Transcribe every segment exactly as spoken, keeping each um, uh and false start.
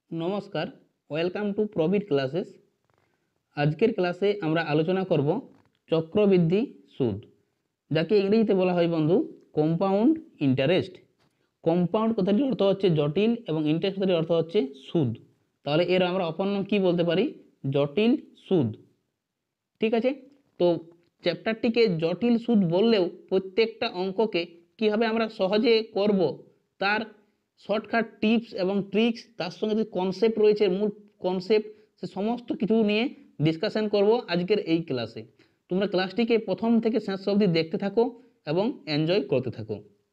নমস্কার, welcome to প্রবিট classes. আজকের ক্লাসে আমরা আলোচনা করব চক্রবৃদ্ধি সুদ, যাকে ইংরেজিতে বলা হয় বন্ধু কম্পাউন্ড ইন্টারেস্ট। কম্পাউন্ড কথাটির অর্থ হচ্ছে জটিল এবং ইন্টারেস্ট কথাটির অর্থ হচ্ছে সুদ। তাহলে এর আমরা অপর নাম কী বলতে পারি? জটিল সুদ। ঠিক আছে, তো চ্যাপ্টারটিকে জটিল সুদ বললেও প্রত্যেকটা অঙ্ককে কীভাবে আমরা সহজে করব তার শর্টকাট টিপস এবং ট্রিক্স, তার সঙ্গে যে কনসেপ্ট রয়েছে, মূল কনসেপ্ট, সে সমস্ত কিছু নিয়ে ডিসকাশন করব আজকের এই ক্লাসে। তোমরা ক্লাসটিকে প্রথম থেকে শেষ অবধি দেখতে থাকো এবং এনজয় করতে থাকো।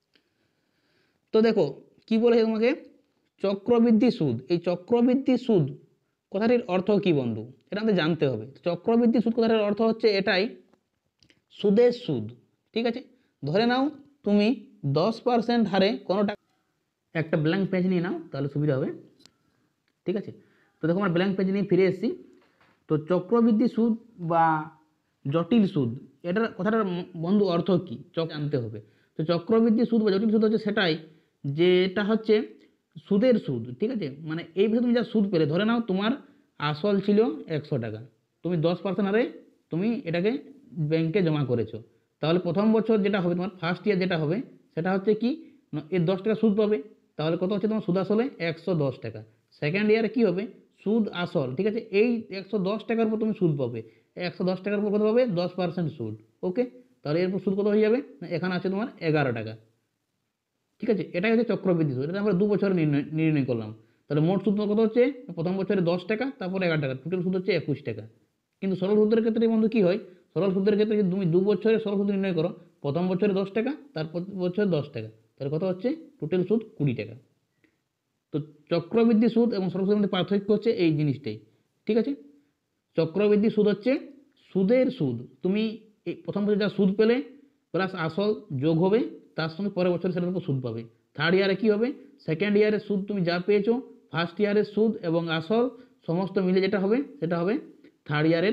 তো দেখো কি বলেছে তোমাকে, চক্রবৃদ্ধি সুদ। এই চক্রবৃদ্ধি সুদ কথাটির অর্থ কি বন্ধু, এটা আমাদের জানতে হবে। চক্রবৃদ্ধি সুদ কথাটির অর্থ হচ্ছে এটাই, সুদের সুদ। ঠিক আছে, ধরে নাও তুমি দশ পার্সেন্ট হারে কোনো টাকা, একটা ব্ল্যাঙ্ক পেজ নিয়ে নাও তাহলে সুবিধা হবে। ঠিক আছে, তো দেখো আমার ব্ল্যাঙ্ক পেজ নিয়ে ফিরে এসেছি। তো চক্রবৃদ্ধি সুদ বা জটিল সুদ, এটার কথাটার বন্ধু অর্থ কী চক আনতে হবে। তো চক্রবৃদ্ধি সুদ বা জটিল সুদ হচ্ছে সেটাই, যেটা হচ্ছে সুদের সুদ। ঠিক আছে, মানে এই বিষয়ে তুমি যা সুদ পেলে, ধরে নাও তোমার আসল ছিল একশো টাকা, তুমি দশ পার্সেন্ট হারে তুমি এটাকে ব্যাংকে জমা করেছো, তাহলে প্রথম বছর যেটা হবে তোমার ফার্স্ট ইয়ার যেটা হবে সেটা হচ্ছে কি, এর দশ টাকা সুদ পাবে। তাহলে কত হচ্ছে তোমার সুদ আসলে একশো দশ টাকা। সেকেন্ড ইয়ারে কী হবে, সুদ আসল। ঠিক আছে, এই একশো দশ টাকার উপর তুমি সুদ পাবে, একশো দশ টাকার উপর কত পাবে, দশ পার্সেন্ট সুদ। ওকে, তাহলে এরপর সুদ কত হয়ে যাবে, এখানে আছে তোমার এগারো টাকা। ঠিক আছে, এটাই হচ্ছে চক্রবৃদ্ধি সুদ। এটা আমরা দু বছরে নির্ণয় নির্ণয় করলাম। তাহলে মোট সুদ কত হচ্ছে, প্রথম বছরে দশ টাকা, তারপর এগারো টাকা, টোটাল সুদ হচ্ছে একুশ টাকা। কিন্তু সরল সুদের ক্ষেত্রে বন্ধু কী হয়, সরল সুদের ক্ষেত্রে যদি তুমি দু বছরে সরল সুদ নির্ণয় করো, প্রথম বছরে দশ টাকা, তারপর বছরে দশ টাকা, তাহলে কত হচ্ছে, টোটাল সুদ কুড়ি টাকা। তো চক্রবৃদ্ধি সুদ এবং সরল সুদের মধ্যে পার্থক্য হচ্ছে এই জিনিসটাই। ঠিক আছে, চক্রবৃদ্ধি সুদ হচ্ছে সুদের সুদ, তুমি এই প্রথম বছর যা সুদ পেলে প্লাস আসল যোগ হবে, তার সঙ্গে পরের বছর সেটার উপর সুদ পাবে। থার্ড ইয়ারে কী হবে, সেকেন্ড ইয়ারের সুদ তুমি যা পেয়েছো, ফার্স্ট ইয়ারের সুদ এবং আসল সমস্ত মিলে যেটা হবে সেটা হবে থার্ড ইয়ারের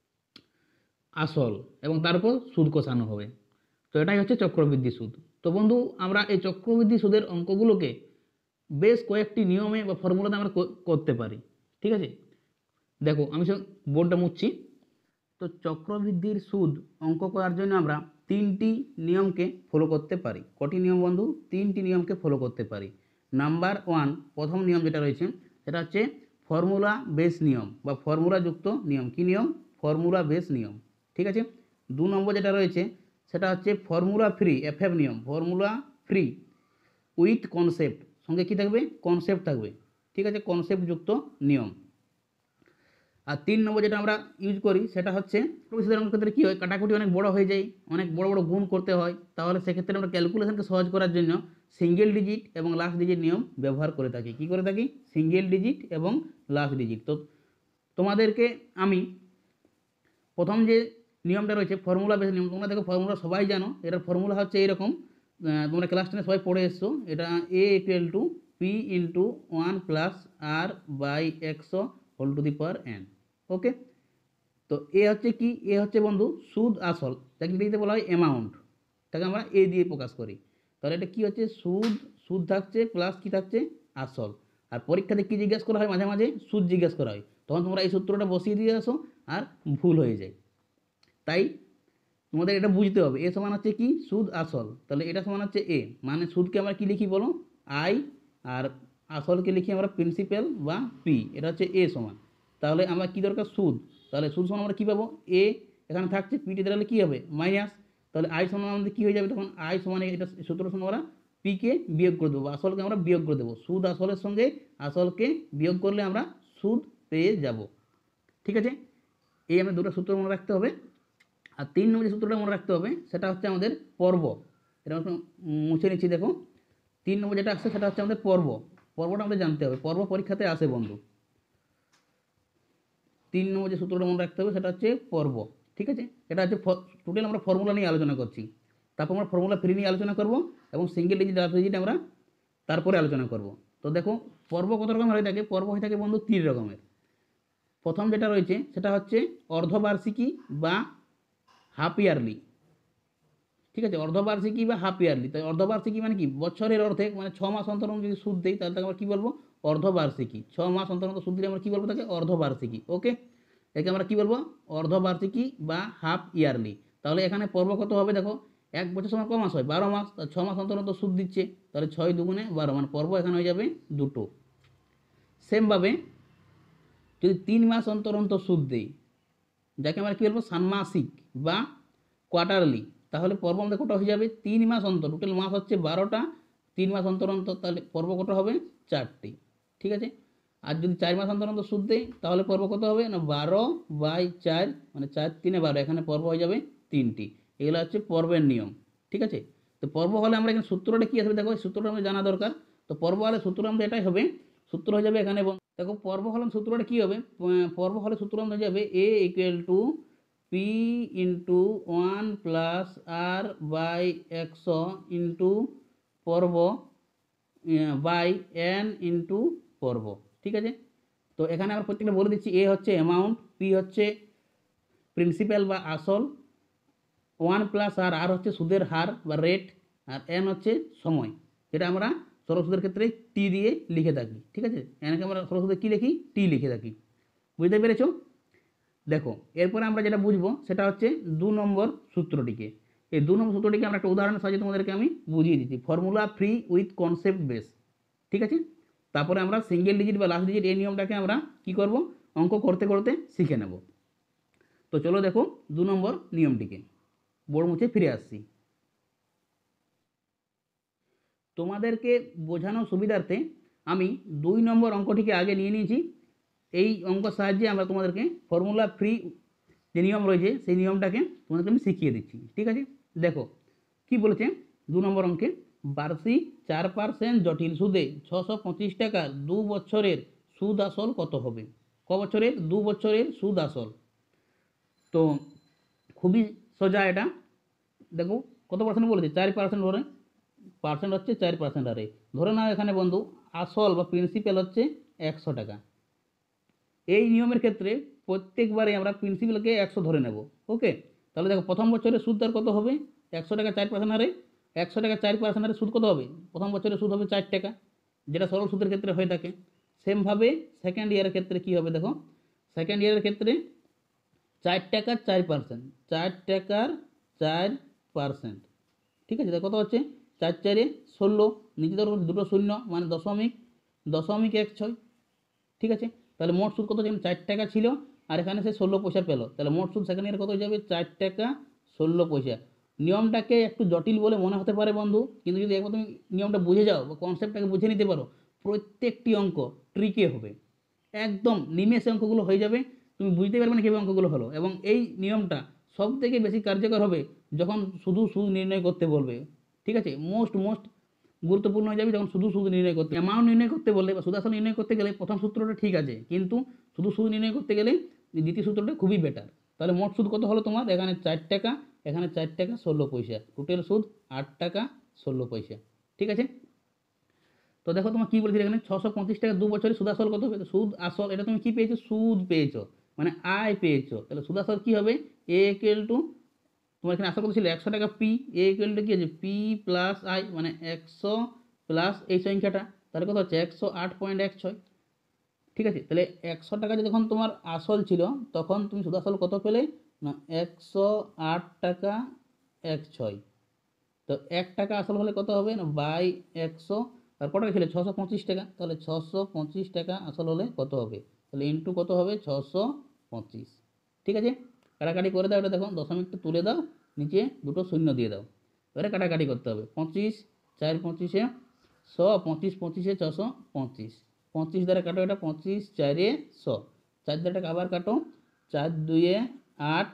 আসল, এবং তারপর সুদ কষানো হবে। তো এটাই হচ্ছে চক্রবৃদ্ধি সুদ। তো বন্ধু আমরা এই চক্রবৃদ্ধি সুদের অঙ্কগুলোকে বেশ কয়েকটি নিয়মে বা ফর্মুলাতে আমরা করতে পারি। ঠিক আছে, দেখো আমি সব বোর্ডটা মুছছি। তো চক্রবৃদ্ধির সুদ অঙ্ক করার জন্য আমরা তিনটি নিয়মকে ফলো করতে পারি। কটি নিয়ম বন্ধু, তিনটি নিয়মকে ফলো করতে পারি। নাম্বার ওয়ান, প্রথম নিয়ম যেটা রয়েছে সেটা হচ্ছে ফর্মুলা বেস নিয়ম বা ফর্মুলাযুক্ত নিয়ম। কি নিয়ম, ফর্মুলা বেস নিয়ম। ঠিক আছে, দু নম্বর যেটা রয়েছে সেটা হচ্ছে ফর্মুলা ফ্রি এফএফ নিয়ম, ফর্মুলা ফ্রি উইথ কনসেপ্ট, সঙ্গে কী থাকবে, কনসেপ্ট থাকবে। ঠিক আছে, কনসেপ্টযুক্ত নিয়ম। আর তিন নম্বর যেটা আমরা ইউজ করি সেটা হচ্ছে সুদের ক্ষেত্রে কী হয়, কাটাকুটি অনেক বড় হয়ে যায়, অনেক বড় বড় গুণ করতে হয়, তাহলে সেক্ষেত্রে আমরা ক্যালকুলেশনকে সহজ করার জন্য সিঙ্গেল ডিজিট এবং লাস্ট ডিজিট নিয়ম ব্যবহার করে থাকি। কী করে থাকি, সিঙ্গেল ডিজিট এবং লাস্ট ডিজিট। তো তোমাদেরকে আমি প্রথম যে নিয়মটা রয়েছে ফর্মুলা বেস নিয়ম, তোমরা দেখো ফর্মুলা সবাই জানো, এটার ফর্মুলা হচ্ছে এইরকম, তোমরা ক্লাস টেনে সবাই পড়ে এসছো, এটা A equal to P into one plus R by একশো whole to the power N. Okay, তো এ হচ্ছে কি, এ হচ্ছে বন্ধু সুদ আসল, যাকে ইংরেজিতে বলা হয় অ্যামাউন্ট, তাকে আমরা এ দিয়ে প্রকাশ করি। তাহলে এটা কি হচ্ছে, সুদ, সুদ থাকছে প্লাস কি থাকছে, আসল। আর পরীক্ষাতে কি জিজ্ঞাসা করা হয়, মাঝে মাঝে সুদ জিজ্ঞাসা করা হয়, তখন তোমরা এই সূত্রটা বসিয়ে দিয়ে আসো আর ভুল হয়ে যায়। তাই তোমাদের এটা বুঝতে হবে, এ সমান হচ্ছে কি, সুদ আসল, তাহলে এটা সমান হচ্ছে এ, মানে সুদকে আমরা কি লিখি বলো, আই, আর আসলকে লিখি আমরা প্রিন্সিপাল বা পি, এটা হচ্ছে এ সমান। তাহলে আমরা কি দরকার, সুদ, তাহলে সুদ সমান আমরা কী পাবো, এ এখানে থাকছে, পিটি তাহলে কী হবে, মাইনাস, তাহলে আই সমান আমাদের কী হয়ে যাবে, তখন আই সমান এটা সূত্র সঙ্গে আমরা পিকে বিয়োগ করে দেবো, আসলকে আমরা বিয়োগ করে দেবো, সুদ আসলের সঙ্গে আসলকে বিয়োগ করলে আমরা সুদ পেয়ে যাব। ঠিক আছে, এই আমরা দুটো সূত্র মনে রাখতে হবে। আর তিন নম্বর যে সূত্রটা মনে রাখতে হবে সেটা হচ্ছে আমাদের পর্ব, এটা মুছে নিচ্ছি। দেখো তিন নম্বর যেটা আসছে সেটা হচ্ছে আমাদের পর্ব, পর্বটা আমাদের জানতে হবে, পর্ব পরীক্ষাতে আসে বন্ধু। তিন নম্বর যে সূত্রটা মনে রাখতে হবে সেটা হচ্ছে পর্ব। ঠিক আছে, এটা হচ্ছে টোটাল আমরা ফর্মুলা নিয়ে আলোচনা করছি, তারপর আমরা ফর্মুলা ফ্রি নিয়ে আলোচনা করব এবং সিঙ্গেল ডিজিট লাস্ট ডিজিট আমরা তারপরে আলোচনা করব। তো দেখো পর্ব কত রকমের হয়ে থাকে, পর্ব হয়ে থাকে বন্ধু তিন রকমের। প্রথম যেটা রয়েছে সেটা হচ্ছে অর্ধবার্ষিকী বা হাফ ইয়ারলি। ঠিক আছে, অর্ধবার্ষিকী বা হাফ ইয়ারলি। তাই অর্ধবার্ষিকী মানে কি, বছরের অর্ধেক, মানে ছ মাস অন্তর যদি সুদ দেই তাহলে তাকে আমরা কী বলবো, অর্ধবার্ষিকী। ছ মাস অন্তর অন্তর সুদ দিলে আমরা কী বলবো তাকে? অর্ধবার্ষিকী। ওকে, একে আমরা কী বলবো? অর্ধবার্ষিকী বা হাফ ইয়ারলি। তাহলে এখানে পর্ব কত হবে দেখো, এক বছর সময় ক মাস হয়? বারো মাস। ছ মাস অন্তর অন্তর সুদ দিচ্ছে, তাহলে ছয় দুগুণে বারো, মানে পর্ব এখানে হয়ে যাবে দুটো। সেমভাবে যদি তিন মাস অন্তর অন্তর সুদ দেই, যাকে আমরা কী বলবো? ষান্মাসিক বা কোয়ার্টারলি, তাহলে পর্ব আমাদের কত হয়ে যাবে? তিন মাস অন্তর, টোটাল মাস হচ্ছে বারোটা, তিন মাস অন্তর অন্তর তাহলে পর্ব কত হবে? চারটি। ঠিক আছে। আর যদি চার মাস অন্তর অন্তর সুদ দেই তাহলে পর্ব কত হবে না? বারো বাই চার, মানে চার তিনে বারো, এখানে পর্ব হয়ে যাবে তিনটি। এগুলো হচ্ছে পর্বের নিয়ম। ঠিক আছে। তো পর্ব হলে আমরা এখানে সূত্রটা কী আসবে দেখো, সূত্রটা আমাদের জানা দরকার। তো পর্ব হলে সূত্র আমাদের এটাই হবে, সূত্র হয়ে যাবে এখানে দেখো পর্ব হলে সূত্রটা কী হবে? পর্ব হলে সূত্র হয়ে যাবে A equal to P into one plus R by একশো ইন্টু পর্ব বাই এন ইন্টু পর্ব। ঠিক আছে। তো এখানে আমরা প্রত্যেকটা বলে দিচ্ছি, এ হচ্ছে অ্যামাউন্ট, পি হচ্ছে প্রিন্সিপাল বা আসল, ওয়ান প্লাস আর আর হচ্ছে সুদের হার বা রেট, আর এন হচ্ছে সময়, যেটা আমরা সরল সুদের ক্ষেত্রে টি দিয়ে লিখে থাকি। ঠিক আছে। এনকে আমরা সরল সুদে কী লিখি? টি লিখে থাকি। বুঝতে পেরেছো? দেখো এরপরে আমরা যেটা বুঝবো সেটা হচ্ছে দু নম্বর সূত্রটিকে। এই দু নম্বর সূত্রটিকে আমরা একটা উদাহরণের সাহায্যে তোমাদেরকে আমি বুঝিয়ে দিচ্ছি। Formula free with concept base. ঠিক আছে। তারপরে আমরা সিঙ্গেল ডিজিট বা লাস্ট ডিজিট এই নিয়মটাকে আমরা কি করব? অঙ্ক করতে করতে শিখে নেব। তো চলো দেখো দু নম্বর নিয়মটিকে। বোর্ড মুছে ফিরে আসছি। তোমাদেরকে বোঝানোর সুবিধার্থে আমি দুই নম্বর অঙ্কটিকে আগে নিয়ে নিয়েছি। এই অঙ্কের সাহায্যে আমরা তোমাদেরকে ফর্মুলা ফ্রি যে নিয়ম রয়েছে সেই নিয়মটাকে তোমাদেরকে আমি শিখিয়ে দিচ্ছি। ঠিক আছে। দেখো কি বলেছে দু নম্বর অঙ্কে, বার্ষিক চার পার্সেন্ট জটিল সুদে ছশো পঁচিশ টাকার দু বছরের সুদ আসল কত হবে? ক বছরের? দু বছরের সুদ আসল। তো খুবই সোজা এটা। দেখো কত পার্সেন্ট বলেছে? চার পার্সেন্ট ধরে, পার্সেন্ট হচ্ছে চার পার্সেন্ট আরে ধরে নাও এখানে বন্ধু আসল বা প্রিন্সিপাল হচ্ছে একশো টাকা। এই নিয়মের ক্ষেত্রে প্রত্যেকবারে আমরা প্রিন্সিপালকে একশো ধরে নেব। ওকে। তাহলে দেখো প্রথম বছরের সুদ তার কত হবে? একশো টাকা চার পার্সেন্ট হারে, একশো টাকা চার পার্সেন্ট হারে সুদ কত হবে? প্রথম বছরের সুদ হবে চার টাকা, যেটা সরল সুদের ক্ষেত্রে হয়ে থাকে। সেমভাবে সেকেন্ড ইয়ারের ক্ষেত্রে কী হবে দেখো, সেকেন্ড ইয়ারের ক্ষেত্রে চার টাকা চার পার্সেন্ট, চার টাকার চার পার্সেন্ট। ঠিক আছে। কত হচ্ছে? চার চারে ষোলো, নিচে ধরো দুটো শূন্য, মানে দশমিক দশমিক এক ছয়। ঠিক আছে। তাহলে মোট সুদ কত? যেখানে চার টাকা ছিল আর এখানে সে ষোলো পয়সা পেলো, তাহলে মোট সুদ সেখানে কত হয়ে যাবে? চার টাকা ষোলো পয়সা। নিয়মটাকে একটু জটিল বলে মনে হতে পারে বন্ধু, কিন্তু যদি একবার তুমি নিয়মটা বুঝে যাও বা কনসেপ্টটাকে বুঝে নিতে পারো, প্রত্যেকটি অঙ্ক ট্রিকে হবে, একদম নিমেষে অঙ্কগুলো হয়ে যাবে। তুমি বুঝতে পারবে না কীভাবে অঙ্কগুলো হলো। এবং এই নিয়মটা সব থেকে বেশি কার্যকর হবে যখন শুধু সুদ নির্ণয় করতে বলবে। ঠিক আছে। মোস্ট মোস্ট গুরুত্বপূর্ণ হয়ে যাবে যখন শুধু সুদ নির্ণয় করতে, অ্যামাউন্ট নির্ণয় করতে বললে বা সুদ আসল নির্ণয় করতে গেলে প্রথম সূত্রটা ঠিক আছে, কিন্তু শুধু সুদ নির্ণয় করতে গেলে দ্বিতীয় সূত্রটা খুবই বেটার। তাহলে মোট সুদ কত হলো তোমার? এখানে চার টাকা, এখানে চার টাকা ষোলো পয়সা, টোটাল সুদ আট টাকা ষোলো পয়সা। ঠিক আছে। তো দেখো তোমার কী বলছি এখানে, ছশো পঁচিশ টাকা দু বছরে সুদ আসল কত হবে? সুদ আসল এটা তুমি কী পেয়েছো? সুদ পেয়েছো, মানে আয় পেয়েছো। তাহলে সুদ আসল কী হবে? এ ইকুয়াল টু, তোমার এখানে আসল কত ছিল? একশো টাকা, পি এ ইকুয়াল টু কী আছে? পি প্লাস আই, মানে একশো প্লাস এই সংখ্যাটা, তাহলে কত হচ্ছে? একশো আট পয়েন্ট এক ছয়। ঠিক আছে। তাহলে একশো টাকা যখন তোমার আসল ছিল তখন তুমি সুদ আসল কত পেলে না? একশো আট টাকা এক ছয়। তো এক টাকা আসল হলে কত হবে না? বাই একশো, আর কত টাকা ছিল? ছশো পঁচিশ টাকা। তাহলে ছশো পঁচিশ টাকা আসল হলে কত হবে? তাহলে ইন্টু কত হবে? ছশো পঁচিশ। ঠিক আছে। কাটাকাটি করে দাও। এটা দেখো দশমিকটা তুলে দাও, নিচে দুটো শূন্য দিয়ে দাও। এবারে কাটাকাটি করতে হবে। পঁচিশ চার পঁচিশে শো, পঁচিশ পঁচিশে ছশো পঁচিশ, পঁচিশ দ্বারা কাটো, এটা পঁচিশ চারে শো, চার দ্বারা আবার কাটো, চার দুইয়ে আট,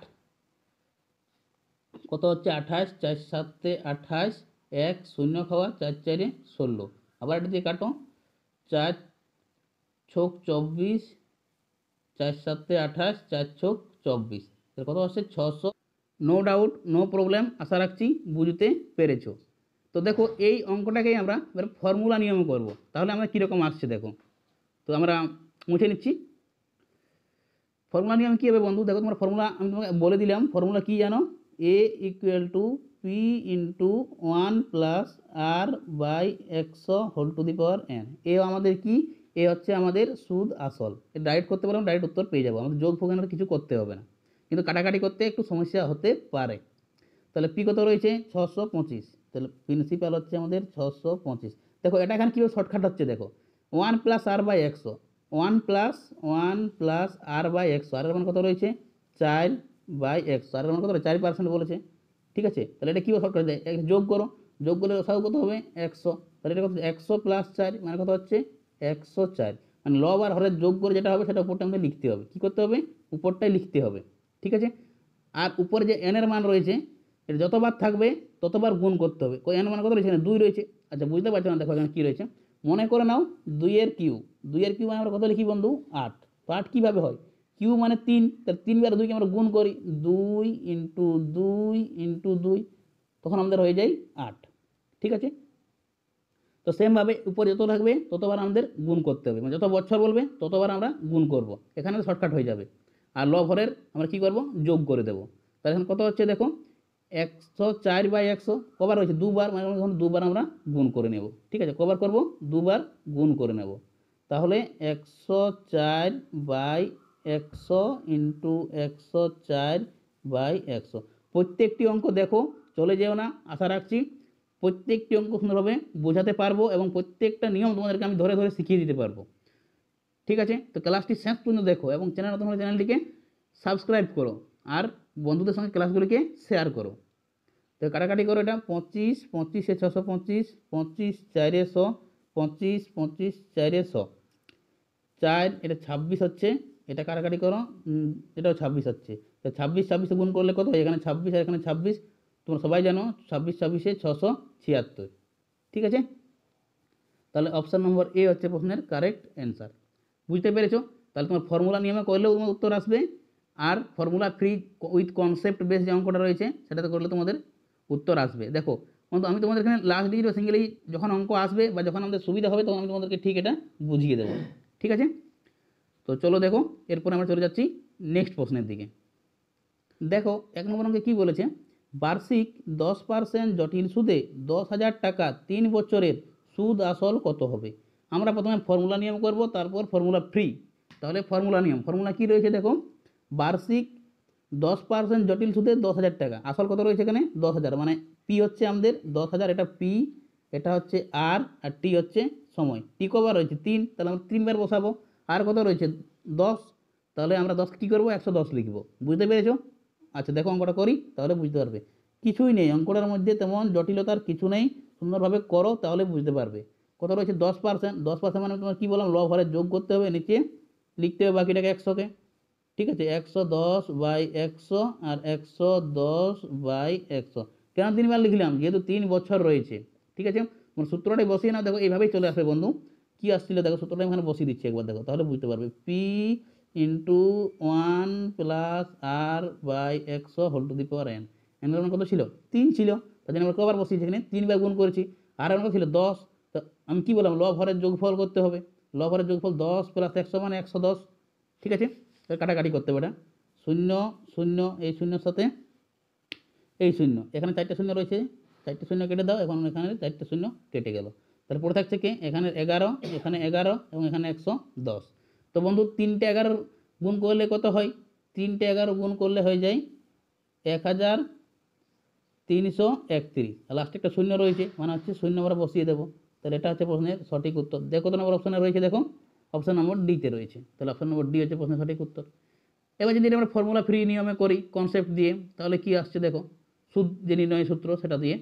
কত হচ্ছে? আঠাশ, চার সাতে আঠাশ, এক শূন্য খাওয়া, চার চারে ষোলো, আবার এটা দিয়ে কাটো, চার ছক চব্বিশ, চার সাতে আঠাশ, চার ছক চব্বিশ, তাহলে কত হচ্ছে? ছশো। নো ডাউট, নো প্রবলেম, আশা রাখছি বুঝতে পেরেছো। তো দেখো এই অঙ্কটাকেই আমরা এবার ফর্মুলা নিয়মে করব। তাহলে আমরা কীরকম আসছে দেখো। তো আমরা মুছে নিচ্ছি। ফর্মুলা নিয়ম কী হবে বন্ধু? দেখো তোমার ফর্মুলা আমি তোমাকে বলে দিলাম। ফর্মুলা কী জানো? A equal to P into one plus R by একশো whole to the power N. A আমাদের কি? এ হচ্ছে আমাদের সুদ আসল। ডাইরেক্ট করতে পারলাম, ডাইরেক্ট উত্তর পেয়ে যাবো, আমাদের যোগ ফোগানোর কিছু করতে হবে না, কিন্তু কাটাকাটি করতে একটু সমস্যা হতে পারে। তাহলে পি কত রয়েছে ছশো পঁচিশ, তাহলে প্রিন্সিপাল হচ্ছে আমাদের ছশো পঁচিশ। দেখো এটা এখানে কীভাবে শর্টকাট হচ্ছে, দেখো ওয়ান প্লাস আর বাই একশো, one plus one plus R by একশো, আর মান কত রয়েছে চার বাই একশো, আর মান কত রয়েছে চার পার্সেন্ট বলেছে, ঠিক আছে। তাহলে এটা কীভাবে শর্টকাট দেয়, যোগ করো, যোগ করলে লসাগু কত হবে একশো, তাহলে এটা কত একশো প্লাস চার মানে কত হচ্ছে একশো চার, মানে লব আর হরের যোগ করে যেটা হবে সেটা উপরটা আমাদের লিখতে হবে, কী করতে হবে উপরটাই লিখতে হবে, ঠিক আছে। আর উপরে যে এনের মান রয়েছে এটা যতবার থাকবে ততবার গুণ করতে হবে, এন মান কত রয়েছে এখানে দুই রয়েছে, আচ্ছা বুঝতে পারছো না, দেখো এখানে কী রয়েছে মনে করে নাও দুইয়ের কিউ, দুইয়ের কিউ মানে আমরা কত লিখি বন্ধু আট, তো আট কীভাবে হয় কিউ মানে তিন, তার তিনবার দুইকে আমরা গুণ করি, দুই ইন্টু দুই ইন্টু দুই, তখন আমাদের হয়ে যায় আট, ঠিক আছে। তো সেমভাবে উপরে যত থাকবে ততবার আমাদের গুণ করতে হবে, মানে যত বছর বলবে ততবার আমরা গুণ করব, এখানে শর্টকাট হয়ে যাবে। আর লব হরের আমরা কী করব যোগ করে দেবো, তাহলে এখন কত হচ্ছে দেখো একশো চার বাই একশো কবার রয়েছে দুবার, মানে দুবার আমরা গুণ করে নেব, ঠিক আছে, কবার করব দুবার গুণ করে নেব, তাহলে একশো চার বাই একশো ইন্টু একশো চার বাই একশো। প্রত্যেকটি অঙ্ক দেখো, চলে যেও না, আশা রাখছি প্রত্যেকটি অঙ্ক সুন্দরভাবে বোঝাতে পারবো এবং প্রত্যেকটা নিয়ম তোমাদেরকে আমি ধরে ধরে শিখিয়ে দিতে পারবো, ঠিক আছে। তো ক্লাসটি শেষ পর্যন্ত দেখো এবং চ্যানেল নতুন হলে চ্যানেলটিকে সাবস্ক্রাইব করো আর বন্ধুদের সঙ্গে ক্লাসগুলিকে শেয়ার করো। তো কাটাকাটি করো, এটা পঁচিশ পঁচিশে ছশো পঁচিশ, পঁচিশ চারেশো, পঁচিশ পঁচিশ চারেশো, চার এটা ছাব্বিশ হচ্ছে, এটা কাটাকাটি করো, এটাও ছাব্বিশ হচ্ছে, তো ছাব্বিশ ছাব্বিশে গুণ করলে কত হয় এখানে ছাব্বিশ আর এখানে ছাব্বিশ, তোমরা সবাই জানো ছাব্বিশ ছাব্বিশে ছশো ছিয়াত্তর, ঠিক আছে। তাহলে অপশান নম্বর এ হচ্ছে প্রশ্নের কারেক্ট অ্যান্সার, বুঝতে পেরেছো। তাহলে তোমার ফর্মুলা নিয়মে করলেও তোমার উত্তর আসবে, আর formula free with concept base যে অঙ্কটা রয়েছে সেটাতে করলে তোমাদের উত্তর আসবে। দেখো বন্ধু আমি তোমাদের এখানে লাস্ট ডিজিট বা সিঙ্গেল যখন অঙ্ক আসবে বা যখন আমাদের সুবিধা হবে তখন আমি তোমাদেরকে ঠিক এটা বুঝিয়ে দেবো, ঠিক আছে। তো চলো দেখো এরপর আমরা চলে যাচ্ছি নেক্সট প্রশ্নের দিকে। দেখো এক নম্বর অঙ্কে কী বলেছে, বার্ষিক দশ পার্সেন্ট জটিল সুদে দশ হাজার টাকা তিন বছরের সুদ আসল কত হবে। আমরা প্রথমে ফর্মুলা নিয়ম করব, তারপর ফর্মুলা ফ্রি। তাহলে ফর্মুলা নিয়ম, ফর্মুলা কী রয়েছে দেখো, বার্ষিক দশ পার্সেন্ট জটিল সুদে দশ হাজার টাকা, আসল কত রয়েছে এখানে দশ হাজার, মানে পি হচ্ছে আমাদের দশ হাজার, এটা পি, এটা হচ্ছে আর, আর টি হচ্ছে সময়, টি কবার রয়েছে তিন, তাহলে আমরা তিনবার বসাবো, আর কত রয়েছে দশ, তাহলে আমরা দশ কী করবো একশো দশ লিখবো, বুঝতে পেরেছো। আচ্ছা দেখো অঙ্কটা করি তাহলে বুঝতে পারবে, কিছুই নেই অঙ্কটার মধ্যে তেমন জটিলতার কিছু নেই, সুন্দরভাবে করো তাহলে বুঝতে পারবে। কত রয়েছে দশ পার্সেন্ট, দশ পার্সেন্ট মানে তোমার কী বললাম লব হরে যোগ করতে হবে, নিচে লিখতে হবে বাকিটাকে একশোকে, ঠিক আছে, একশো দশ বাই একশো আর একশো দশ বাই একশো, কেন তিনবার লিখলাম যেহেতু তিন বছর রয়েছে, ঠিক আছে। মানে সূত্রটাই বসিয়ে নাও, দেখো এইভাবেই চলে আসবে বন্ধু, কী আসছিল দেখো সূত্রটা এখানে বসিয়ে দিচ্ছি একবার, দেখো তাহলে বুঝতে পারবে, P into one plus R by একশো whole to the power N, এনের মান কত ছিল তিন ছিল, তার জন্য আমরা কবার বসিয়েছি এখানে তিনবার গুণ করেছি, আর এর ছিল দশ, তো আমি কী বললাম লব হরের যোগফল করতে হবে, লব হরের যোগফল দশ প্লাস একশো মানে একশো দশ, ঠিক আছে। কাটাকাটি করতে হবে, এটা শূন্য শূন্য এই শূন্যর সাথে এই শূন্য, এখানে চারটে শূন্য রয়েছে, চারটে শূন্য কেটে দাও, এখন এখানে চারটে শূন্য কেটে গেল, তাহলে পড়ে থাকছে কি এখানে এগারো, এখানে এগারো এবং এখানে একশো দশ। তো বন্ধু তিনটে এগারো গুণ করলে কত হয়, তিনটে এগারো গুণ করলে হয়ে যায় এক হাজার তিনশো একত্রিশ, লাস্টে একটা শূন্য রয়েছে মানে হচ্ছে শূন্য আমরা বসিয়ে দেবো, তাহলে এটা হচ্ছে প্রশ্নের সঠিক উত্তর। দেখো কত নম্বর অপশানে রয়েছে, দেখো অপশান নম্বর ডিতে রয়েছে, তাহলে অপশান নম্বর ডি হচ্ছে প্রশ্নের সঠিক উত্তর। এবার যদি আমরা ফর্মুলা ফ্রি নিয়মে করি কনসেপ্ট দিয়ে, তাহলে কি আসছে দেখো, সুদ যে নির্ণয় সূত্র সেটা দিয়ে,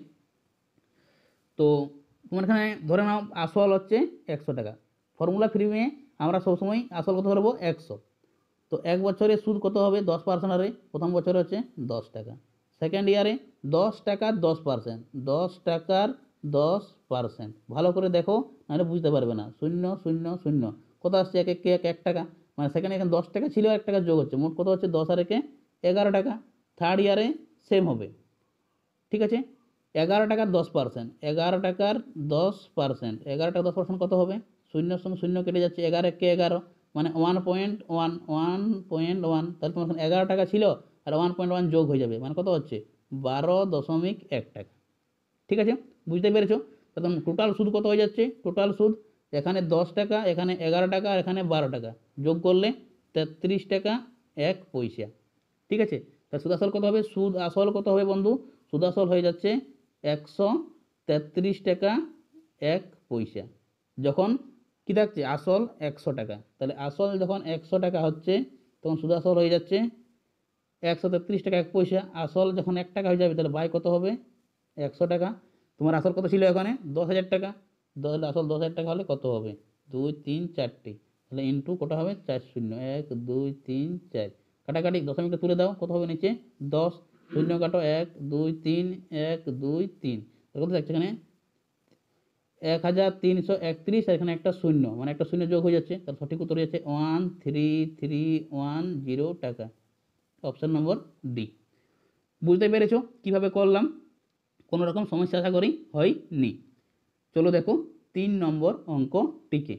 তো তোমার এখানে ধরে নাও আসল হচ্ছে একশো টাকা, ফর্মুলা ফ্রি নিয়ে আমরা সবসময় আসল কত ধরবো একশো, তো এক বছরে সুদ কত হবে দশ পার্সেন্ট হারে, প্রথম বছরে হচ্ছে দশ টাকা, সেকেন্ড ইয়ারে দশ টাকার দশ পার্সেন্ট, দশ টাকার দশ পার্সেন্ট, ভালো করে দেখো নাহলে বুঝতে পারবে না, শূন্য শূন্য শূন্য কত আসছে এক এক এক এক টাকা, মানে সেখানে এখানে দশ টাকা ছিল এক টাকা যোগ হচ্ছে, মোট কত হচ্ছে দশ আর একে এগারো টাকা, থার্ড ইয়ারে সেম হবে, ঠিক আছে। এগারো টাকার দশ পার্সেন্ট, এগারো টাকার দশ পার্সেন্ট, এগারো টাকা দশ পার্সেন্ট কত হবে, শূন্যর সঙ্গে শূন্য কেটে যাচ্ছে, এগারো একে এগারো মানে one point one one point one, তাহলে তোমার এগারো টাকা ছিল আর ওয়ান পয়েন্ট ওয়ান যোগ হয়ে যাবে, মানে কত হচ্ছে বারো দশমিক এক টাকা, ঠিক আছে, বুঝতে পেরেছো। তখন টোটাল সুদ কত হয়ে যাচ্ছে, টোটাল সুদ এখানে দশ টাকা, এখানে এগারো টাকা, আর এখানে বারো টাকা, যোগ করলে তেত্রিশ টাকা এক পয়সা। ঠিক আছে, তা সুদ আসল কত হবে? সুদ আসল কত হবে বন্ধু? সুদ আসল হয়ে যাচ্ছে একশো তেত্রিশ টাকা এক পয়সা। যখন কী থাকছে? আসল একশো টাকা, তাহলে আসল যখন একশো টাকা হচ্ছে তখন সুদ আসল হয়ে যাচ্ছে একশো তেত্রিশ টাকা এক পয়সা। আসল যখন এক টাকা হয়ে যাবে তাহলে বাই কত হবে? একশো টাকা। তোমার আসল কত ছিল এখানে? দশ হাজার টাকা। তাহলে আসল দশ হাজার টাকা হলে কত হবে? দুই তিন চারটি, তাহলে ইন্টু কটা হবে? চার শূন্য, এক দুই তিন চার, কাটাকাটি দশমিকটা তুলে দাও, কত হবে নিচে? দশ, শূন্য কাটো, এক দুই তিন, এক দুই তিন, কত থাকছে এখানে? এক হাজার তিনশো একত্রিশ, আর এখানে একটা শূন্য, মানে একটা শূন্য যোগ হয়ে যাচ্ছে, তার সঠিক উত্তর হচ্ছে one three three one zero টাকা। Option number D. বুঝতে পেরেছো কিভাবে করলাম? কোনো রকম সমস্যা আশা করি হয়নি। চলো দেখো তিন নম্বর অঙ্কটিকে।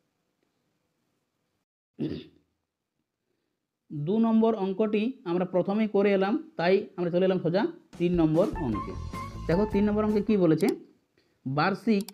দু নম্বর অঙ্কটি আমরা প্রথমেই করে এলাম, তাই আমরা চলে এলাম সোজা তিন নম্বর অঙ্কে। দেখো তিন নম্বর অঙ্কে কি বলেছে? বার্ষিক